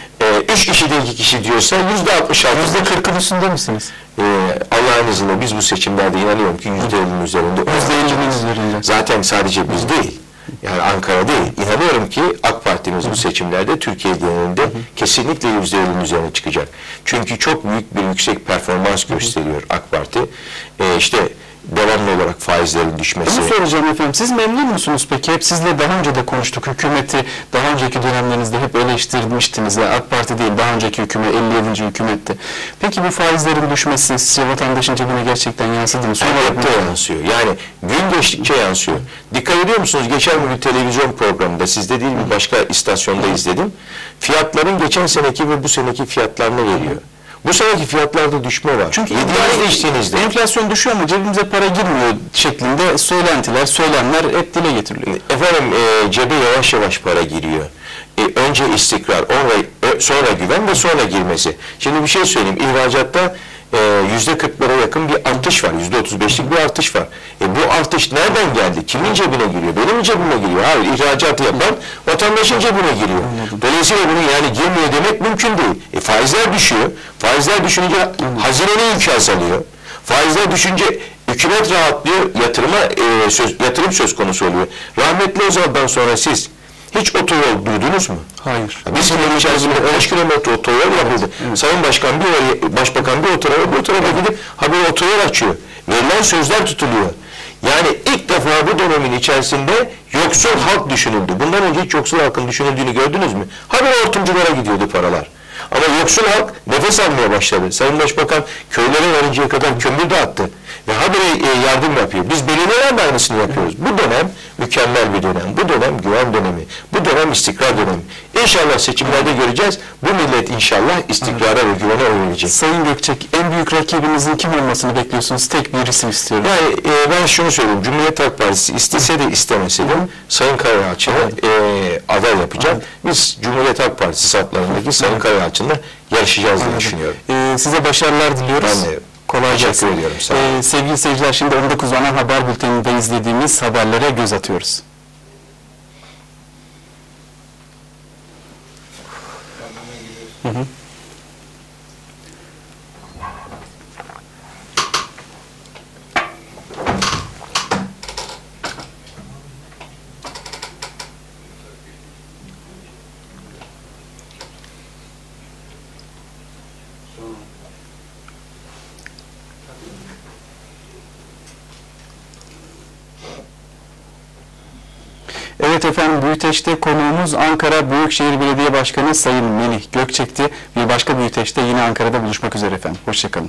3 kişide 2 kişi diyorsa %66'dır. %40'ın üstünde misiniz? Allah'ın izniyle biz bu seçimlerde inanıyorum ki %50'nin üzerinde. %50'nin üzerinde. Zaten sadece biz değil. Yani Ankara değil. İnanıyorum ki AK Parti'miz bu seçimlerde Türkiye genelinde kesinlikle %50'nin üzerine çıkacak. Çünkü çok büyük bir yüksek performans gösteriyor AK Parti. İşte devamlı olarak faizlerin düşmesi. Bunu soracağım efendim. Siz memnun musunuz peki? Hep sizle daha önce de konuştuk. Hükümeti daha önceki dönemlerinizde hep eleştirmiştiniz. Yani AK Parti değil, daha önceki hükümet, 57. hükümette. Peki bu faizlerin düşmesi sizce vatandaşın cebine gerçekten yansıdı mı? Elbette yansıyor. Yani gün geçtikçe yansıyor. Dikkat ediyor musunuz? Geçen gün bir televizyon programında, sizde değil bir başka istasyonda izledim. Fiyatların geçen seneki ve bu seneki fiyatlarını veriyor. Bu seneki fiyatlarda düşme var. Çünkü yediğinizde içtiğinizde. Enflasyon düşüyor ama cebimize para girmiyor şeklinde söylentiler, söylemler hep dile getiriliyor. Efendim cebe yavaş yavaş para giriyor. Önce istikrar, sonra güven ve sonra girmesi. Şimdi bir şey söyleyeyim. İhracatta %40'lara yakın bir artış var. %35'lik bir artış var. Bu artış nereden geldi? Kimin cebine giriyor? Benim cebime giriyor. Hayır, ihracatı yapan vatandaşın cebine giriyor. Dolayısıyla bunu yani girmiyor demek mümkün değil. Faizler düşüyor. Faizler düşünce hazinenin yükü azalıyor. Faizler düşünce hükümet rahatlıyor. Yatırım söz konusu oluyor. Rahmetli Özal'dan sonra siz hiç otoyol duydunuz mu? Hayır. Biz bunun içerisinde 13 kilometre otoyol yapıldı. Sayın Başkan Başbakan bir bu tarafa gidip haberi otoyol açıyor. Verilen sözler tutuluyor. Yani ilk defa bu dönemin içerisinde yoksul halk düşünüldü. Bundan önce hiç yoksul halkın düşünüldüğünü gördünüz mü? Haberi hortumculara gidiyordu paralar. Ama yoksul halk nefes almaya başladı. Sayın Başbakan köylere varıncaya kadar kömür dağıttı. Ve habire yardım yapıyor. Biz belediyelerle aynısını yapıyoruz. Bu dönem mükemmel bir dönem. Bu dönem güven dönemi. Bu dönem istikrar dönemi. İnşallah seçimlerde göreceğiz. Bu millet inşallah istikrara ve güvene oy verecek. Sayın Gökçek, en büyük rakibinizin kim olmasını bekliyorsunuz? Tek bir isim istiyorum. Yani ben şunu söyleyeyim. Cumhuriyet Halk Partisi istese de istemese de Sayın Karayalçın'ı aday yapacak. Biz Cumhuriyet Halk Partisi saflarındaki Sayın Karayalçın'la yarışacağız diye düşünüyorum. Size başarılar diliyoruz. Ben de kolay gelsin. teşekkür ediyorum. Sağ olun. Sevgili seyirciler, şimdi 19 ana haber bülteninde izlediğimiz haberlere göz atıyoruz. Evet efendim, Büyüteç'te konuğumuz Ankara Büyükşehir Belediye Başkanı Sayın Melih Gökçek'ti. Bir başka Büyüteç'te yine Ankara'da buluşmak üzere efendim. Hoşçakalın.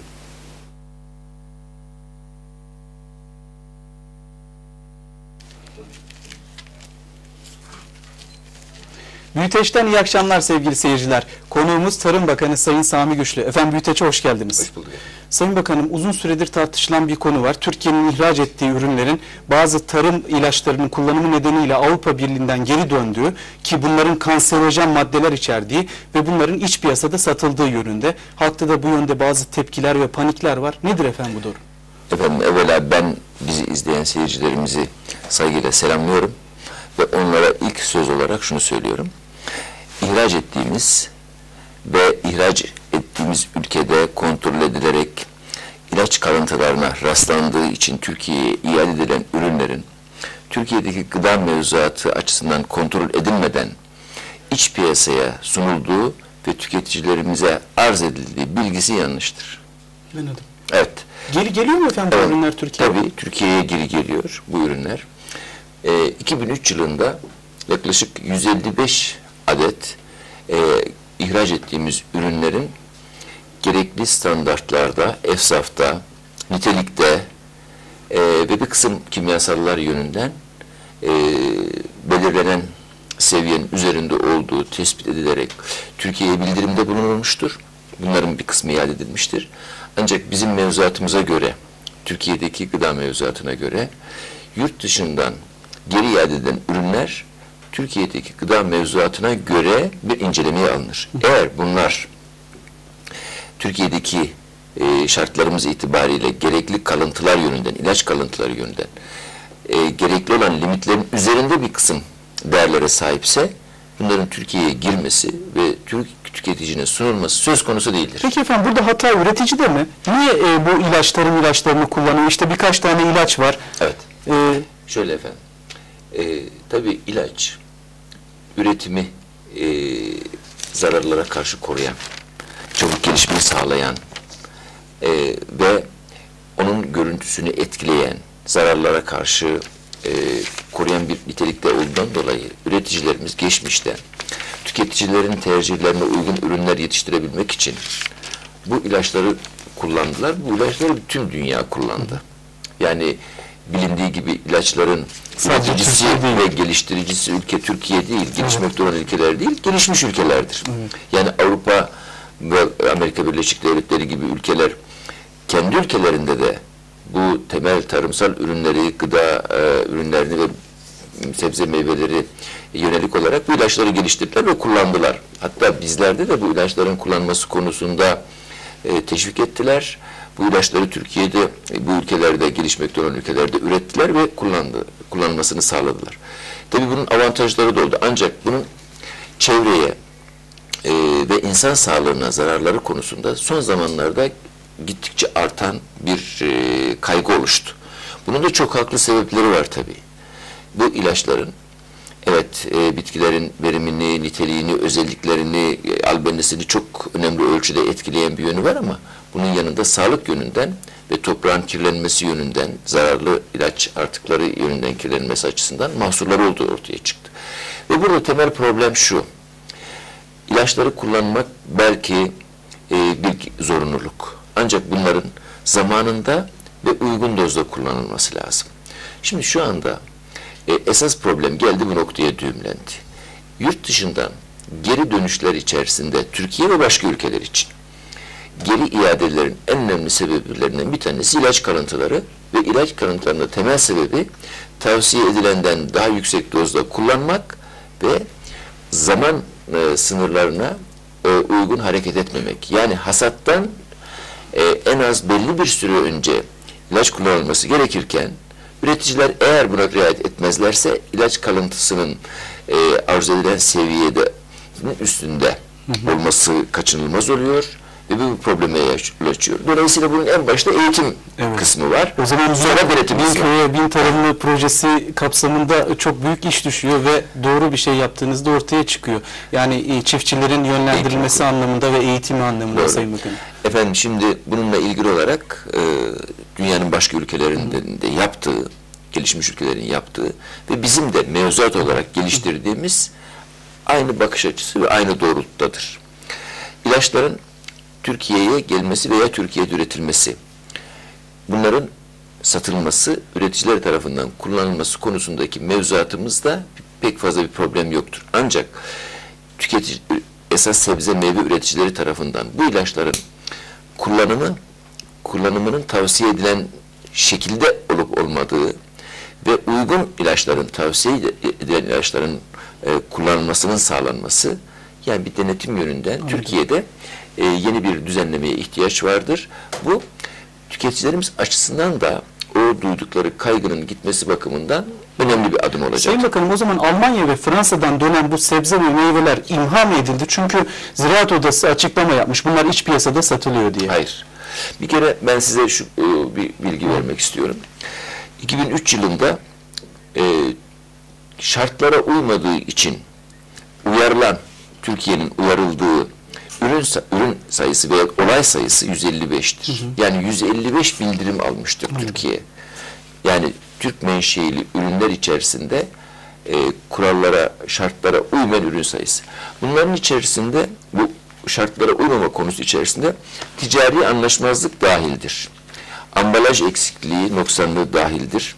Büyüteç'ten iyi akşamlar sevgili seyirciler. Konuğumuz Tarım Bakanı Sayın Sami Güçlü. Efendim Büyüteç'e hoş geldiniz. Hoş bulduk. Sayın Bakanım, uzun süredir tartışılan bir konu var. Türkiye'nin ihraç ettiği ürünlerin bazı tarım ilaçlarının kullanımı nedeniyle Avrupa Birliği'nden geri döndüğü, ki bunların kanserojen maddeler içerdiği ve bunların iç piyasada satıldığı yönünde. Halkta da bu yönde bazı tepkiler ve panikler var. Nedir efendim bu durum? Efendim evvela ben bizi izleyen seyircilerimizi saygıyla selamlıyorum ve onlara ilk söz olarak şunu söylüyorum. İhraç ettiğimiz ve ihraç ettiğimiz ülkede kontrol edilerek ilaç kalıntılarına rastlandığı için Türkiye'ye iade edilen ürünlerin Türkiye'deki gıda mevzuatı açısından kontrol edilmeden iç piyasaya sunulduğu ve tüketicilerimize arz edildiği bilgisi yanlıştır. Anladım. Evet. Geri geliyor mu efendim bu ürünler Türkiye'ye? Tabii Türkiye'ye geri geliyor bu ürünler. 2003 yılında yaklaşık 155 adet ihraç ettiğimiz ürünlerin gerekli standartlarda, EFSAF'ta, nitelikte ve bir kısım kimyasallar yönünden belirlenen seviyenin üzerinde olduğu tespit edilerek Türkiye'ye bildirimde bulunulmuştur. Bunların bir kısmı iade edilmiştir. Ancak bizim mevzuatımıza göre, Türkiye'deki gıda mevzuatına göre yurt dışından geri iade edilen ürünler Türkiye'deki gıda mevzuatına göre bir incelemeye alınır. Eğer bunlar Türkiye'deki şartlarımız itibariyle gerekli kalıntılar yönünden, ilaç kalıntıları yönünden gerekli olan limitlerin üzerinde bir kısım değerlere sahipse bunların Türkiye'ye girmesi ve Türk tüketicinin sunulması söz konusu değildir. Peki efendim, burada hata üreticide mi? Niye bu ilaçlarını kullanıyor? İşte birkaç tane ilaç var. Evet. Şöyle efendim. Tabii ilaç üretimi zararlara karşı koruyan, çabuk gelişmeyi sağlayan ve onun görüntüsünü etkileyen, zararlara karşı koruyan bir nitelikte olduğundan dolayı üreticilerimiz geçmişte tüketicilerin tercihlerine uygun ürünler yetiştirebilmek için bu ilaçları kullandılar. Bu ilaçları bütün dünya kullandı. Yani bilindiği gibi ilaçların üreticisi ve geliştiricisi ülke Türkiye değil, gelişmekte olan ülkeler değil, gelişmiş ülkelerdir. Yani Avrupa ve Amerika Birleşik Devletleri gibi ülkeler kendi ülkelerinde de bu temel tarımsal ürünleri, gıda ürünlerini ve sebze meyveleri yönelik olarak bu ilaçları geliştirdiler ve kullandılar. Hatta bizlerde de bu ilaçların kullanması konusunda teşvik ettiler. Bu ilaçları Türkiye'de, bu ülkelerde, gelişmekte olan ülkelerde ürettiler ve kullanılmasını sağladılar. Tabii bunun avantajları da oldu. Ancak bunun çevreye ve insan sağlığına zararları konusunda son zamanlarda gittikçe artan bir kaygı oluştu. Bunun da çok haklı sebepleri var tabii. Bu ilaçların evet bitkilerin verimini, niteliğini, özelliklerini, albenisini çok önemli ölçüde etkileyen bir yönü var ama bunun yanında sağlık yönünden ve toprağın kirlenmesi yönünden, zararlı ilaç artıkları yönünden kirlenmesi açısından mahsurları olduğu ortaya çıktı. Ve burada temel problem şu: İlaçları kullanmak belki bir zorunluluk. Ancak bunların zamanında ve uygun dozda kullanılması lazım. Şimdi şu anda esas problem geldi bu noktaya düğümlendi. Yurt dışından geri dönüşler içerisinde Türkiye ve başka ülkeler için geri iadelerin en önemli sebeplerinden bir tanesi ilaç kalıntıları ve ilaç kalıntılarının temel sebebi tavsiye edilenden daha yüksek dozda kullanmak ve zaman sınırlarına uygun hareket etmemek. Yani hasattan en az belli bir süre önce ilaç kullanılması gerekirken üreticiler eğer buna riayet etmezlerse ilaç kalıntısının arzu edilen seviyede üstünde olması kaçınılmaz oluyor ve bu probleme yol açıyor. Dolayısıyla bunun en başta eğitim kısmı var. O zaman sonra denetim kısmı. Bin tarımlı projesi kapsamında çok büyük iş düşüyor ve doğru bir şey yaptığınızda ortaya çıkıyor. Yani çiftçilerin yönlendirilmesi anlamında ve eğitimi anlamında. Doğru. Sayın Bakanım. Efendim şimdi bununla ilgili olarak dünyanın başka ülkelerinde de yaptığı gelişmiş ülkelerin yaptığı ve bizim de mevzuat olarak geliştirdiğimiz aynı bakış açısı ve aynı doğrultudadır. İlaçların Türkiye'ye gelmesi veya Türkiye'de üretilmesi, bunların satılması, üreticiler tarafından kullanılması konusundaki mevzuatımızda pek fazla bir problem yoktur. Ancak tüketici, esas sebze meyve üreticileri tarafından bu ilaçların kullanımının tavsiye edilen şekilde olup olmadığı ve uygun ilaçların, tavsiye edilen ilaçların kullanılmasının sağlanması, yani bir denetim yönünden Türkiye'de yeni bir düzenlemeye ihtiyaç vardır. Bu tüketicilerimiz açısından da o duydukları kaygının gitmesi bakımından önemli bir adım olacak. Sayın Bakanım, o zaman Almanya ve Fransa'dan dönen bu sebze ve meyveler imha mı edildi? Çünkü Ziraat Odası açıklama yapmış. Bunlar iç piyasada satılıyor diye. Hayır. Bir kere ben size şu bir bilgi vermek istiyorum. 2003 yılında şartlara uymadığı için uyarılan, Türkiye'nin uyarıldığı ürün sayısı veya olay sayısı 155'tir. Yani 155 bildirim almıştır Türkiye. Yani Türk menşeili ürünler içerisinde kurallara, şartlara uymayan ürün sayısı. Bunların içerisinde, bu şartlara uymama konusu içerisinde ticari anlaşmazlık dahildir. Ambalaj eksikliği, noksanlığı dahildir.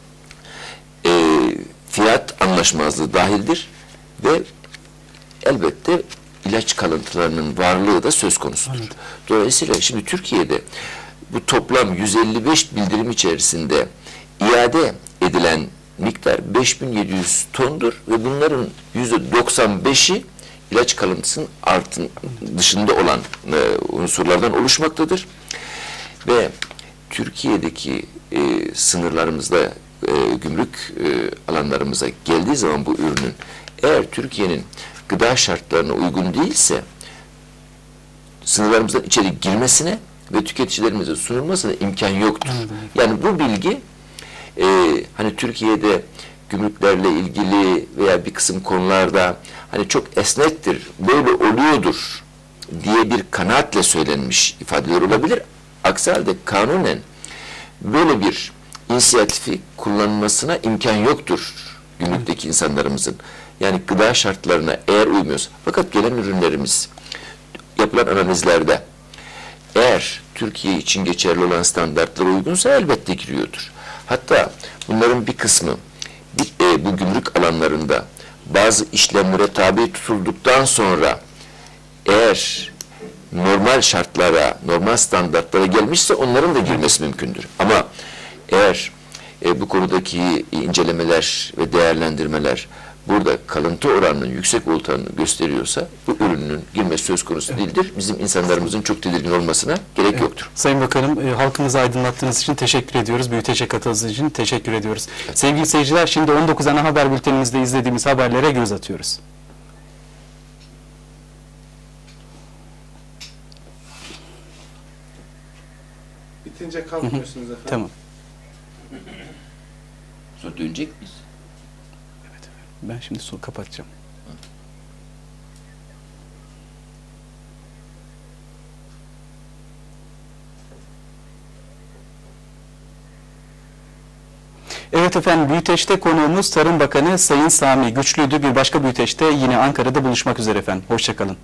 Fiyat anlaşmazlığı dahildir ve elbette ilaç kalıntılarının varlığı da söz konusudur. Evet. Dolayısıyla şimdi Türkiye'de bu toplam 155 bildirim içerisinde iade edilen miktar 5700 tondur ve bunların %95'i ilaç kalıntısının dışında olan unsurlardan oluşmaktadır. Ve Türkiye'deki sınırlarımızda, gümrük alanlarımıza geldiği zaman bu ürünün, eğer Türkiye'nin gıda şartlarına uygun değilse sınırlarımızdan içeri girmesine ve tüketicilerimize sunulmasına imkan yoktur. Yani bu bilgi hani Türkiye'de gümrüklerle ilgili veya bir kısım konularda hani çok esnektir, böyle oluyordur diye bir kanaatle söylenmiş ifadeler olabilir. Aksi halde kanunen böyle bir inisiyatifi kullanmasına imkan yoktur gümrükteki insanlarımızın. Yani gıda şartlarına eğer uymuyorsa, fakat gelen ürünlerimiz yapılan analizlerde eğer Türkiye için geçerli olan standartlara uygunsa elbette giriyordur. Hatta bunların bir kısmı bu gümrük alanlarında bazı işlemlere tabi tutulduktan sonra eğer normal şartlara, normal standartlara gelmişse onların da girmesi mümkündür. Ama eğer bu konudaki incelemeler ve değerlendirmeler burada kalıntı oranının yüksek olduğunu gösteriyorsa bu ürünün girmesi söz konusu değildir. Bizim insanlarımızın çok tedirgin olmasına gerek yoktur. Sayın Bakanım, halkımızı aydınlattığınız için teşekkür ediyoruz. Büyütecek katıldığınız için teşekkür ediyoruz. Sevgili seyirciler, şimdi 19 ana haber bültenimizde izlediğimiz haberlere göz atıyoruz. Bitince kalkıyorsunuz efendim. Tamam. Sonra dönecek miyiz? Ben şimdi kapatacağım. Evet efendim, Büyüteç'te konuğumuz Tarım Bakanı Sayın Sami Güçlü'ydü. Bir başka Büyüteç'te yine Ankara'da buluşmak üzere efendim. Hoşçakalın.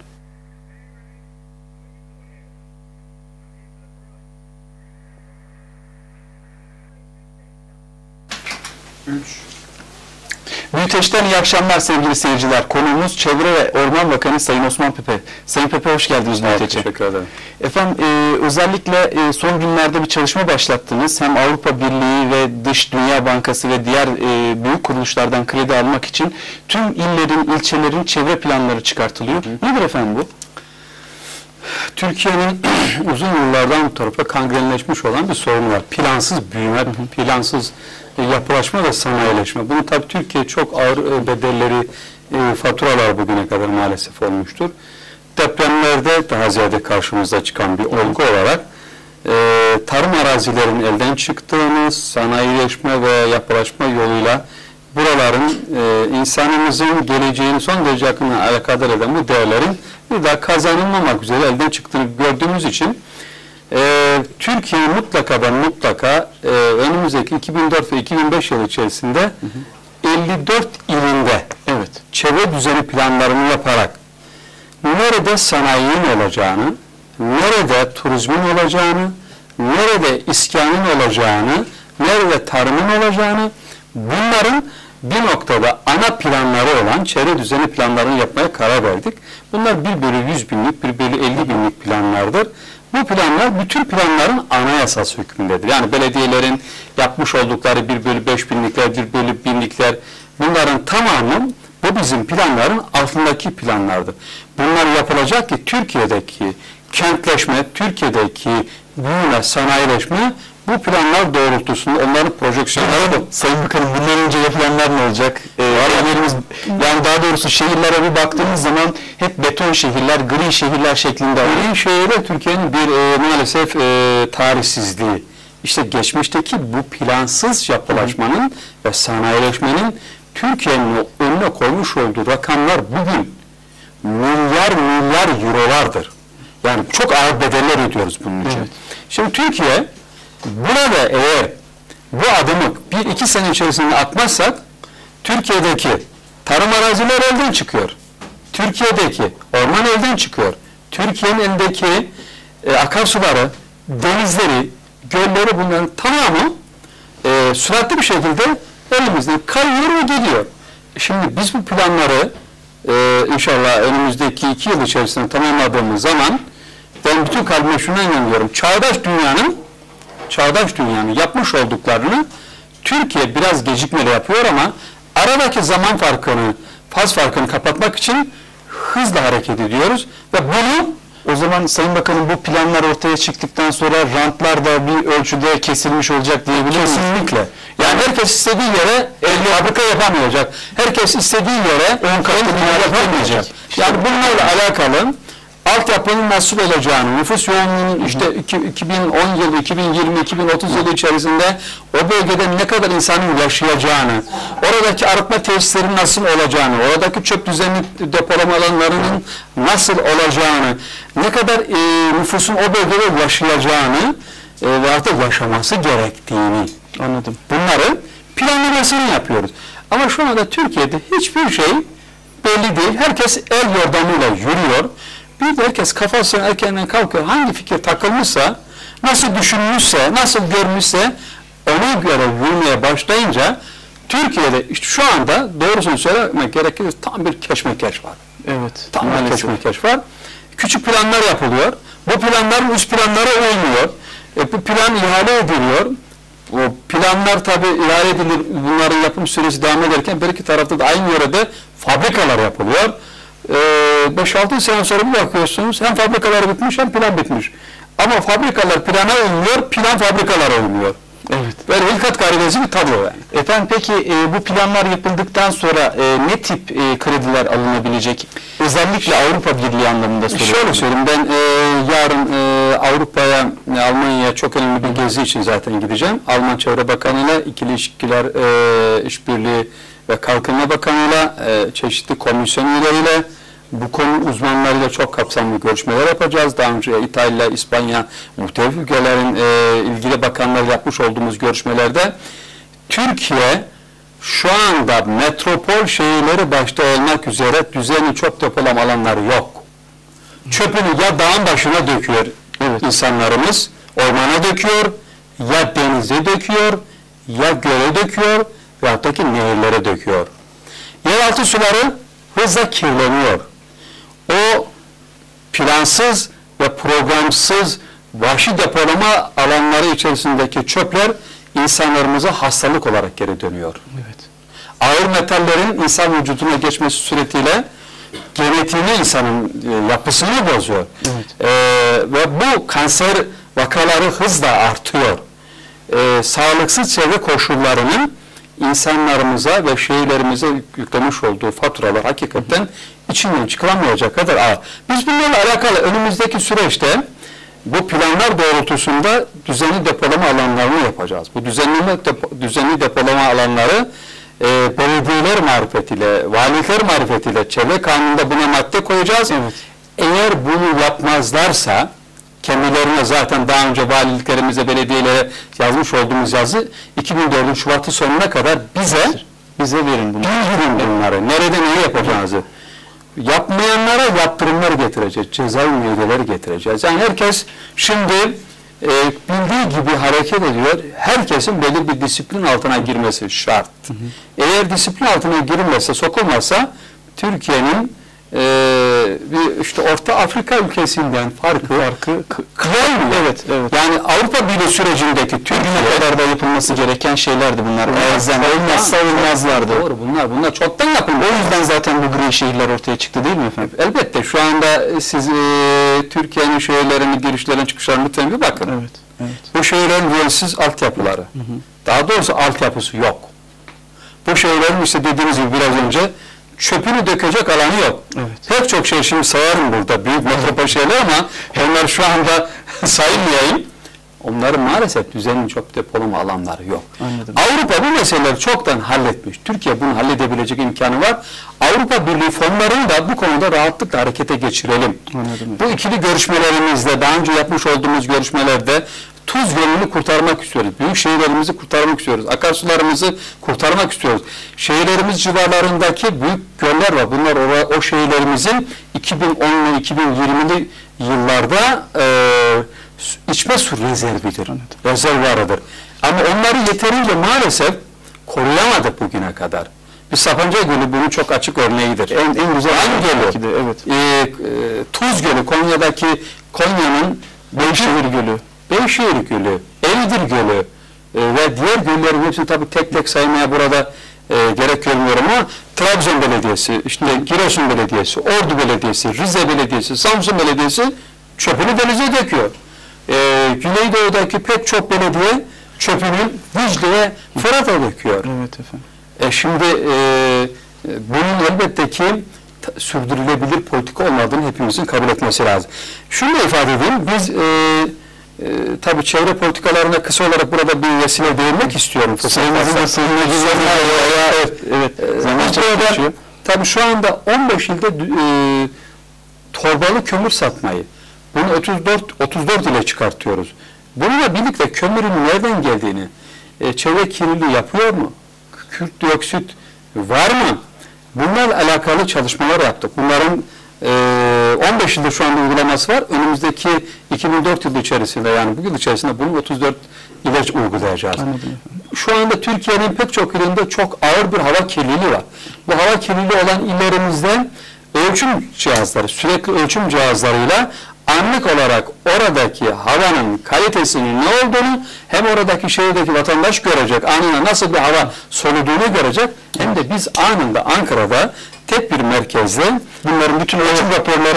Büyüteç'ten iyi akşamlar sevgili seyirciler. Konuğumuz Çevre ve Orman Bakanı Sayın Osman Pepe. Sayın Pepe, hoş geldiniz Büyüteç'e. Teşekkür ederim. Efendim, özellikle son günlerde bir çalışma başlattınız. Hem Avrupa Birliği ve Dış Dünya Bankası ve diğer büyük kuruluşlardan kredi almak için tüm illerin, ilçelerin çevre planları çıkartılıyor. Nedir efendim bu? Türkiye'nin uzun yıllardan bu tarafa kangrenleşmiş olan bir sorunu var. Plansız büyüme, plansız yapılaşma ve sanayileşme. Bunu tabii Türkiye çok ağır bedelleri, faturalar bugüne kadar maalesef olmuştur. Depremlerde daha ziyade karşımıza çıkan bir olgu olarak tarım arazilerinin elden çıktığını, sanayileşme ve yapılaşma yoluyla buraların insanımızın geleceğini son derece yakından alakadar eden bu değerlerin bir daha kazanılmamak üzere elden çıktığını gördüğümüz için Türkiye mutlaka önümüzdeki 2004 ve 2005 yılı içerisinde 54 ilinde çevre düzeni planlarını yaparak nerede sanayinin olacağını, nerede turizmin olacağını, nerede iskanın olacağını, nerede tarımın olacağını, bunların bir noktada ana planları olan çevre düzeni planlarını yapmaya karar verdik. Bunlar 1 bölü 100 binlik, 1 bölü 50 binlik planlardır. Bu planlar bütün planların anayasası hükmündedir. Yani belediyelerin yapmış oldukları 1 bölü 5 binlikler, 1 bölü binlikler, bunların tamamı bu bizim planların altındaki planlardır. Bunlar yapılacak ki Türkiye'deki kentleşme, Türkiye'deki büyüme, sanayileşme bu planlar doğrultusunda onların projeksiyonları da. Sayın Bakanım, bundan önce yapılanlar ne olacak? Yani daha doğrusu şehirlere bir baktığımız zaman hep beton şehirler, gri şehirler şeklinde. Gri şehirler Türkiye'nin bir maalesef tarihsizliği. İşte geçmişteki bu plansız yapılaşmanın ve sanayileşmenin Türkiye'nin önüne koymuş olduğu rakamlar bugün milyar eurolardır. Yani çok ağır bedeller ödüyoruz bunun için. Şimdi Türkiye burada eğer bu adımı 1-2 sene içerisinde atmazsak Türkiye'deki tarım arazileri elden çıkıyor. Türkiye'deki orman elden çıkıyor. Türkiye'nin elindeki akarsuları, denizleri, gölleri, bunların tamamı süratli bir şekilde elimizden kayıyor ve gidiyor. Şimdi biz bu planları inşallah önümüzdeki 2 yıl içerisinde tamamladığımız zaman ben bütün kalbime şuna inanıyorum. Çağdaş dünyanın yapmış olduklarını Türkiye biraz gecikmeli yapıyor ama aradaki zaman farkını, faz farkını kapatmak için hızla hareket ediyoruz ve bunu o zaman Sayın Bakanım bu planlar ortaya çıktıktan sonra rantlar da bir ölçüde kesilmiş olacak diyebilir miyiz? kesinlikle. Yani herkes istediği yere fabrika yapamayacak. Herkes istediği yere 10 katlı bina yapamayacak. Yani bunlarla alakalı altyapının nasıl olacağını, nüfus yoğunluğunun işte 2010 yılı, 2020, 2030 yılı içerisinde o bölgede ne kadar insanın yaşayacağını, oradaki arıtma tesislerinin nasıl olacağını, oradaki çöp düzenli depolama alanlarının nasıl olacağını, ne kadar nüfusun o bölgede yaşayacağını ve artık yaşaması gerektiğini, anladım. bunları planlamasını yapıyoruz. Ama şu anda Türkiye'de hiçbir şey belli değil. Herkes el yordamıyla yürüyor. Bir de herkes kafasına erkenden kalkıyor. Hangi fikir takılmışsa, nasıl düşünmüşse, nasıl görmüşse ona göre yürümeye başlayınca Türkiye'de işte şu anda doğrusunu söylemek gerekirse tam bir keşmekeş var. Evet. Tam bir keşmekeş var. Küçük planlar yapılıyor. Bu planların üst planları olmuyor. Bu plan ihale ediliyor. O planlar tabi ihale edilir. Bunların yapım süresi devam ederken bir iki tarafta da aynı yerde fabrikalar yapılıyor. 5-6 sene sonra bir bakıyorsunuz hem fabrikalar bitmiş hem plan bitmiş. Ama fabrikalar plana uymuyor, plan fabrikalara uymuyor. Evet. Böyle hilkat garibesi bir tablo yani. Efendim peki bu planlar yapıldıktan sonra ne tip krediler alınabilecek? Özellikle Avrupa Birliği anlamında soruyorum. Şöyle söyleyeyim, ben yarın Avrupa'ya, Almanya'ya çok önemli bir gezi için zaten gideceğim. Alman Çevre Bakanı'yla ikili ilişkiler, işbirliği ve Kalkınma Bakanı'yla, çeşitli komisyon üyeleriyle, bu konu uzmanlarıyla çok kapsamlı görüşmeler yapacağız. Daha önce İtalya, İspanya, muhtelif ülkelerin ilgili bakanlarıyla yapmış olduğumuz görüşmelerde Türkiye şu anda metropol şehirleri başta olmak üzere düzenli çöp depolama alanları yok. Çöpünü ya dağın başına döküyor insanlarımız, ormana döküyor, ya denize döküyor, ya göle döküyor, veyahut da ki nehirlere döküyor. Yeraltı suları hızla kirleniyor. O plansız ve programsız vahşi depolama alanları içerisindeki çöpler insanlarımıza hastalık olarak geri dönüyor. Evet. Ağır metallerin insan vücuduna geçmesi suretiyle genetiğini, insanın yapısını bozuyor. Evet. Ve bu kanser vakaları hızla artıyor. Sağlıksız çevre koşullarının insanlarımıza ve şehirlerimize yüklemiş olduğu faturalar hakikaten içinden çıkılamayacak kadar ağır. Biz bunlarla alakalı önümüzdeki süreçte bu planlar doğrultusunda düzenli depolama alanlarını yapacağız. Bu düzenli depolama alanları belediyeler marifetiyle, valilikler marifetiyle çevre kanununda buna madde koyacağız. Evet. Eğer bunu yapmazlarsa kendilerine zaten daha önce valiliklerimize, belediyelere yazmış olduğumuz yazı 2004'ün Şubat'ı sonuna kadar bize verin bunu. Bildirin bunları. Nerede neyi yapacağınızı. Yapmayanlara yaptırımlar getireceğiz. Cezai müeyyideler getireceğiz. Yani herkes şimdi bildiği gibi hareket ediyor. Herkesin belli bir disiplin altına girmesi şart. Eğer disiplin altına girilmezse, sokulmazsa Türkiye'nin bir işte Orta Afrika ülkesinden farkı kırılmıyor. Evet. Yani Avrupa Birliği sürecindeki Bugüne kadar da yapılması gereken şeylerdi bunlar. Olmazsa olmazlardı. Doğru, bunlar çoktan yapılmış. O yüzden zaten bu gri şehirler ortaya çıktı değil mi efendim? Elbette şu anda siz Türkiye'nin şehirlerini, girişlerini, çıkışlarını lütfen bir bakın. Evet. Bu şehirlerin yönsiz altyapıları. Daha doğrusu altyapısı yok. Bu şehirlerin işte dediğiniz gibi biraz önce çöpünü dökecek alanı yok. Pek çok şey şimdi sayarım burada büyük metropol şeyler ama onlar şu anda sayılmayayım. Onların maalesef düzenli çöp depolama alanları yok. Anladım. Avrupa bu meseleleri çoktan halletmiş. Türkiye bunu halledebilecek imkanı var. Avrupa Birliği fonlarını da bu konuda rahatlıkla harekete geçirelim. Anladım. Bu ikili görüşmelerimizde, daha önce yapmış olduğumuz görüşmelerde Tuz Gölü'nü kurtarmak istiyoruz. Büyük şehirlerimizi kurtarmak istiyoruz. Akarsularımızı kurtarmak istiyoruz. Şehirlerimiz civarlarındaki büyük göller var. Bunlar o şehirlerimizin 2010'lu 2020'li yıllarda içme su rezervidir. Rezervuarıdır. Ama onları yeterince maalesef koruyamadık bugüne kadar. Bir Sapanca Gölü bunun çok açık örneğidir. En güzel Gölü. Evet. Tuz Gölü, Konya'nın Beyşehir Gölü. Beyşehir Gölü, Eğirdir Gölü ve diğer göllerin hepsini tabii tek tek saymaya burada gerek görmüyorum ama Trabzon Belediyesi, işte Giresun Belediyesi, Ordu Belediyesi, Rize Belediyesi, Samsun Belediyesi çöpünü denize döküyor. Güneydoğu'daki pek çok belediye çöpünü Dicle'ye, Fırat'a döküyor. Evet efendim. Şimdi bunun elbette ki sürdürülebilir politika olmadığını hepimizin kabul etmesi lazım. Şunu da ifade edeyim, biz tabii çevre politikalarına kısa olarak burada bir vesile değinmek istiyorum. Sayımızın da sonuna Evet. Tabii şu anda 15 ilde torbalı kömür satmayı, bunu 34 ile çıkartıyoruz. Bununla birlikte kömürün nereden geldiğini, çevre kirliliği yapıyor mu? Kükürt dioksit var mı? Bunlarla alakalı çalışmalar yaptık. Bunların 15 yılda şu anda uygulaması var. Önümüzdeki 2004 yılı içerisinde, yani bu yıl içerisinde bunu 34 ile uygulayacağız. Anladım. Şu anda Türkiye'nin pek çok ilinde çok ağır bir hava kirliliği var. Bu hava kirliliği olan illerimizde ölçüm cihazları, sürekli ölçüm cihazlarıyla anlık olarak oradaki havanın kalitesinin ne olduğunu hem oradaki şehirdeki vatandaş görecek, anında nasıl bir hava soluduğunu görecek, hem de biz anında Ankara'da tek bir merkezde bunların bütün ölçüm raporları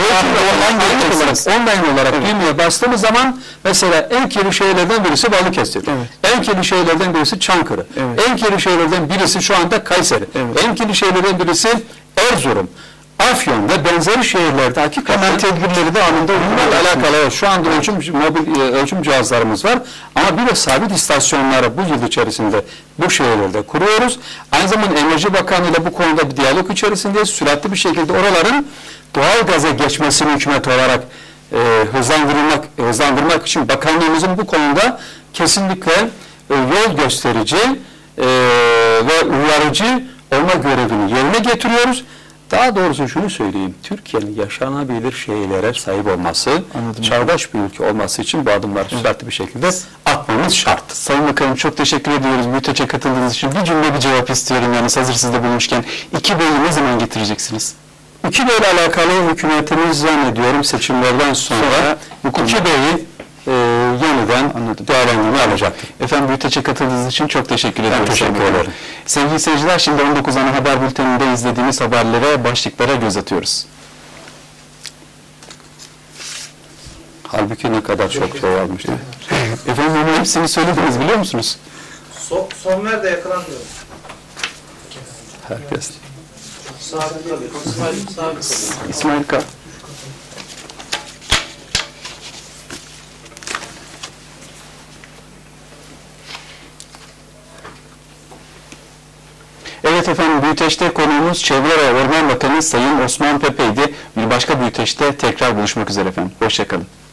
online olarak düğmeye bastığımız zaman mesela en kirli şehirlerden birisi Balıkesir, en kirli şehirlerden birisi Çankırı, en kirli şehirlerden birisi şu anda Kayseri, en kirli şehirlerden birisi Erzurum, Afyon ve benzeri şehirlerde hakikaten tedbirleri de anında bunlarla alakalı şu anda mobil ölçüm cihazlarımız var ama bir de sabit istasyonları bu yıl içerisinde bu şehirlerde kuruyoruz. Aynı zamanda Enerji Bakanı ile bu konuda bir diyalog içerisindeyiz. Süratli bir şekilde oraların doğal gaza geçmesini hükümet olarak hızlandırmak için bakanlığımızın bu konuda kesinlikle yol gösterici ve uyarıcı olma görevini yerine getiriyoruz. Daha doğrusu şunu söyleyeyim, Türkiye'nin yaşanabilir şeylere sahip olması, çağdaş bir ülke olması için bu adımları süratli bir şekilde atmamız şart. Sayın Bakanım çok teşekkür ediyoruz BÜYTAŞ'a katıldığınız için. Bir cümle bir cevap istiyorum yani hazır sizde bulmuşken. 2B'yi ne zaman getireceksiniz? 2B ile alakalı hükümetimiz zannediyorum seçimlerden sonra 2B'yi yeniden değerlendirme alacaktır. Efendim BÜYTAŞ'a katıldığınız için çok teşekkür ediyorum. Ben teşekkür ederim. Sevgili seyirciler, şimdi 19 ana haber bülteninde izlediğimiz haberlere, başlıklara göz atıyoruz. Halbuki ne kadar çok şey varmış. Efendim ama hepsini söylediniz biliyor musunuz? Somer de yakalanmıyor. Herkes. Sabit kalıyor. İsmail sabit kalıyor. İsmail K. Evet efendim, BÜYTAŞ'te konuğumuz Çevre ve Orman Bakanı Sayın Osman Pepe'ydi. Bir başka BÜYTAŞ'te tekrar buluşmak üzere efendim. Hoşça kalın.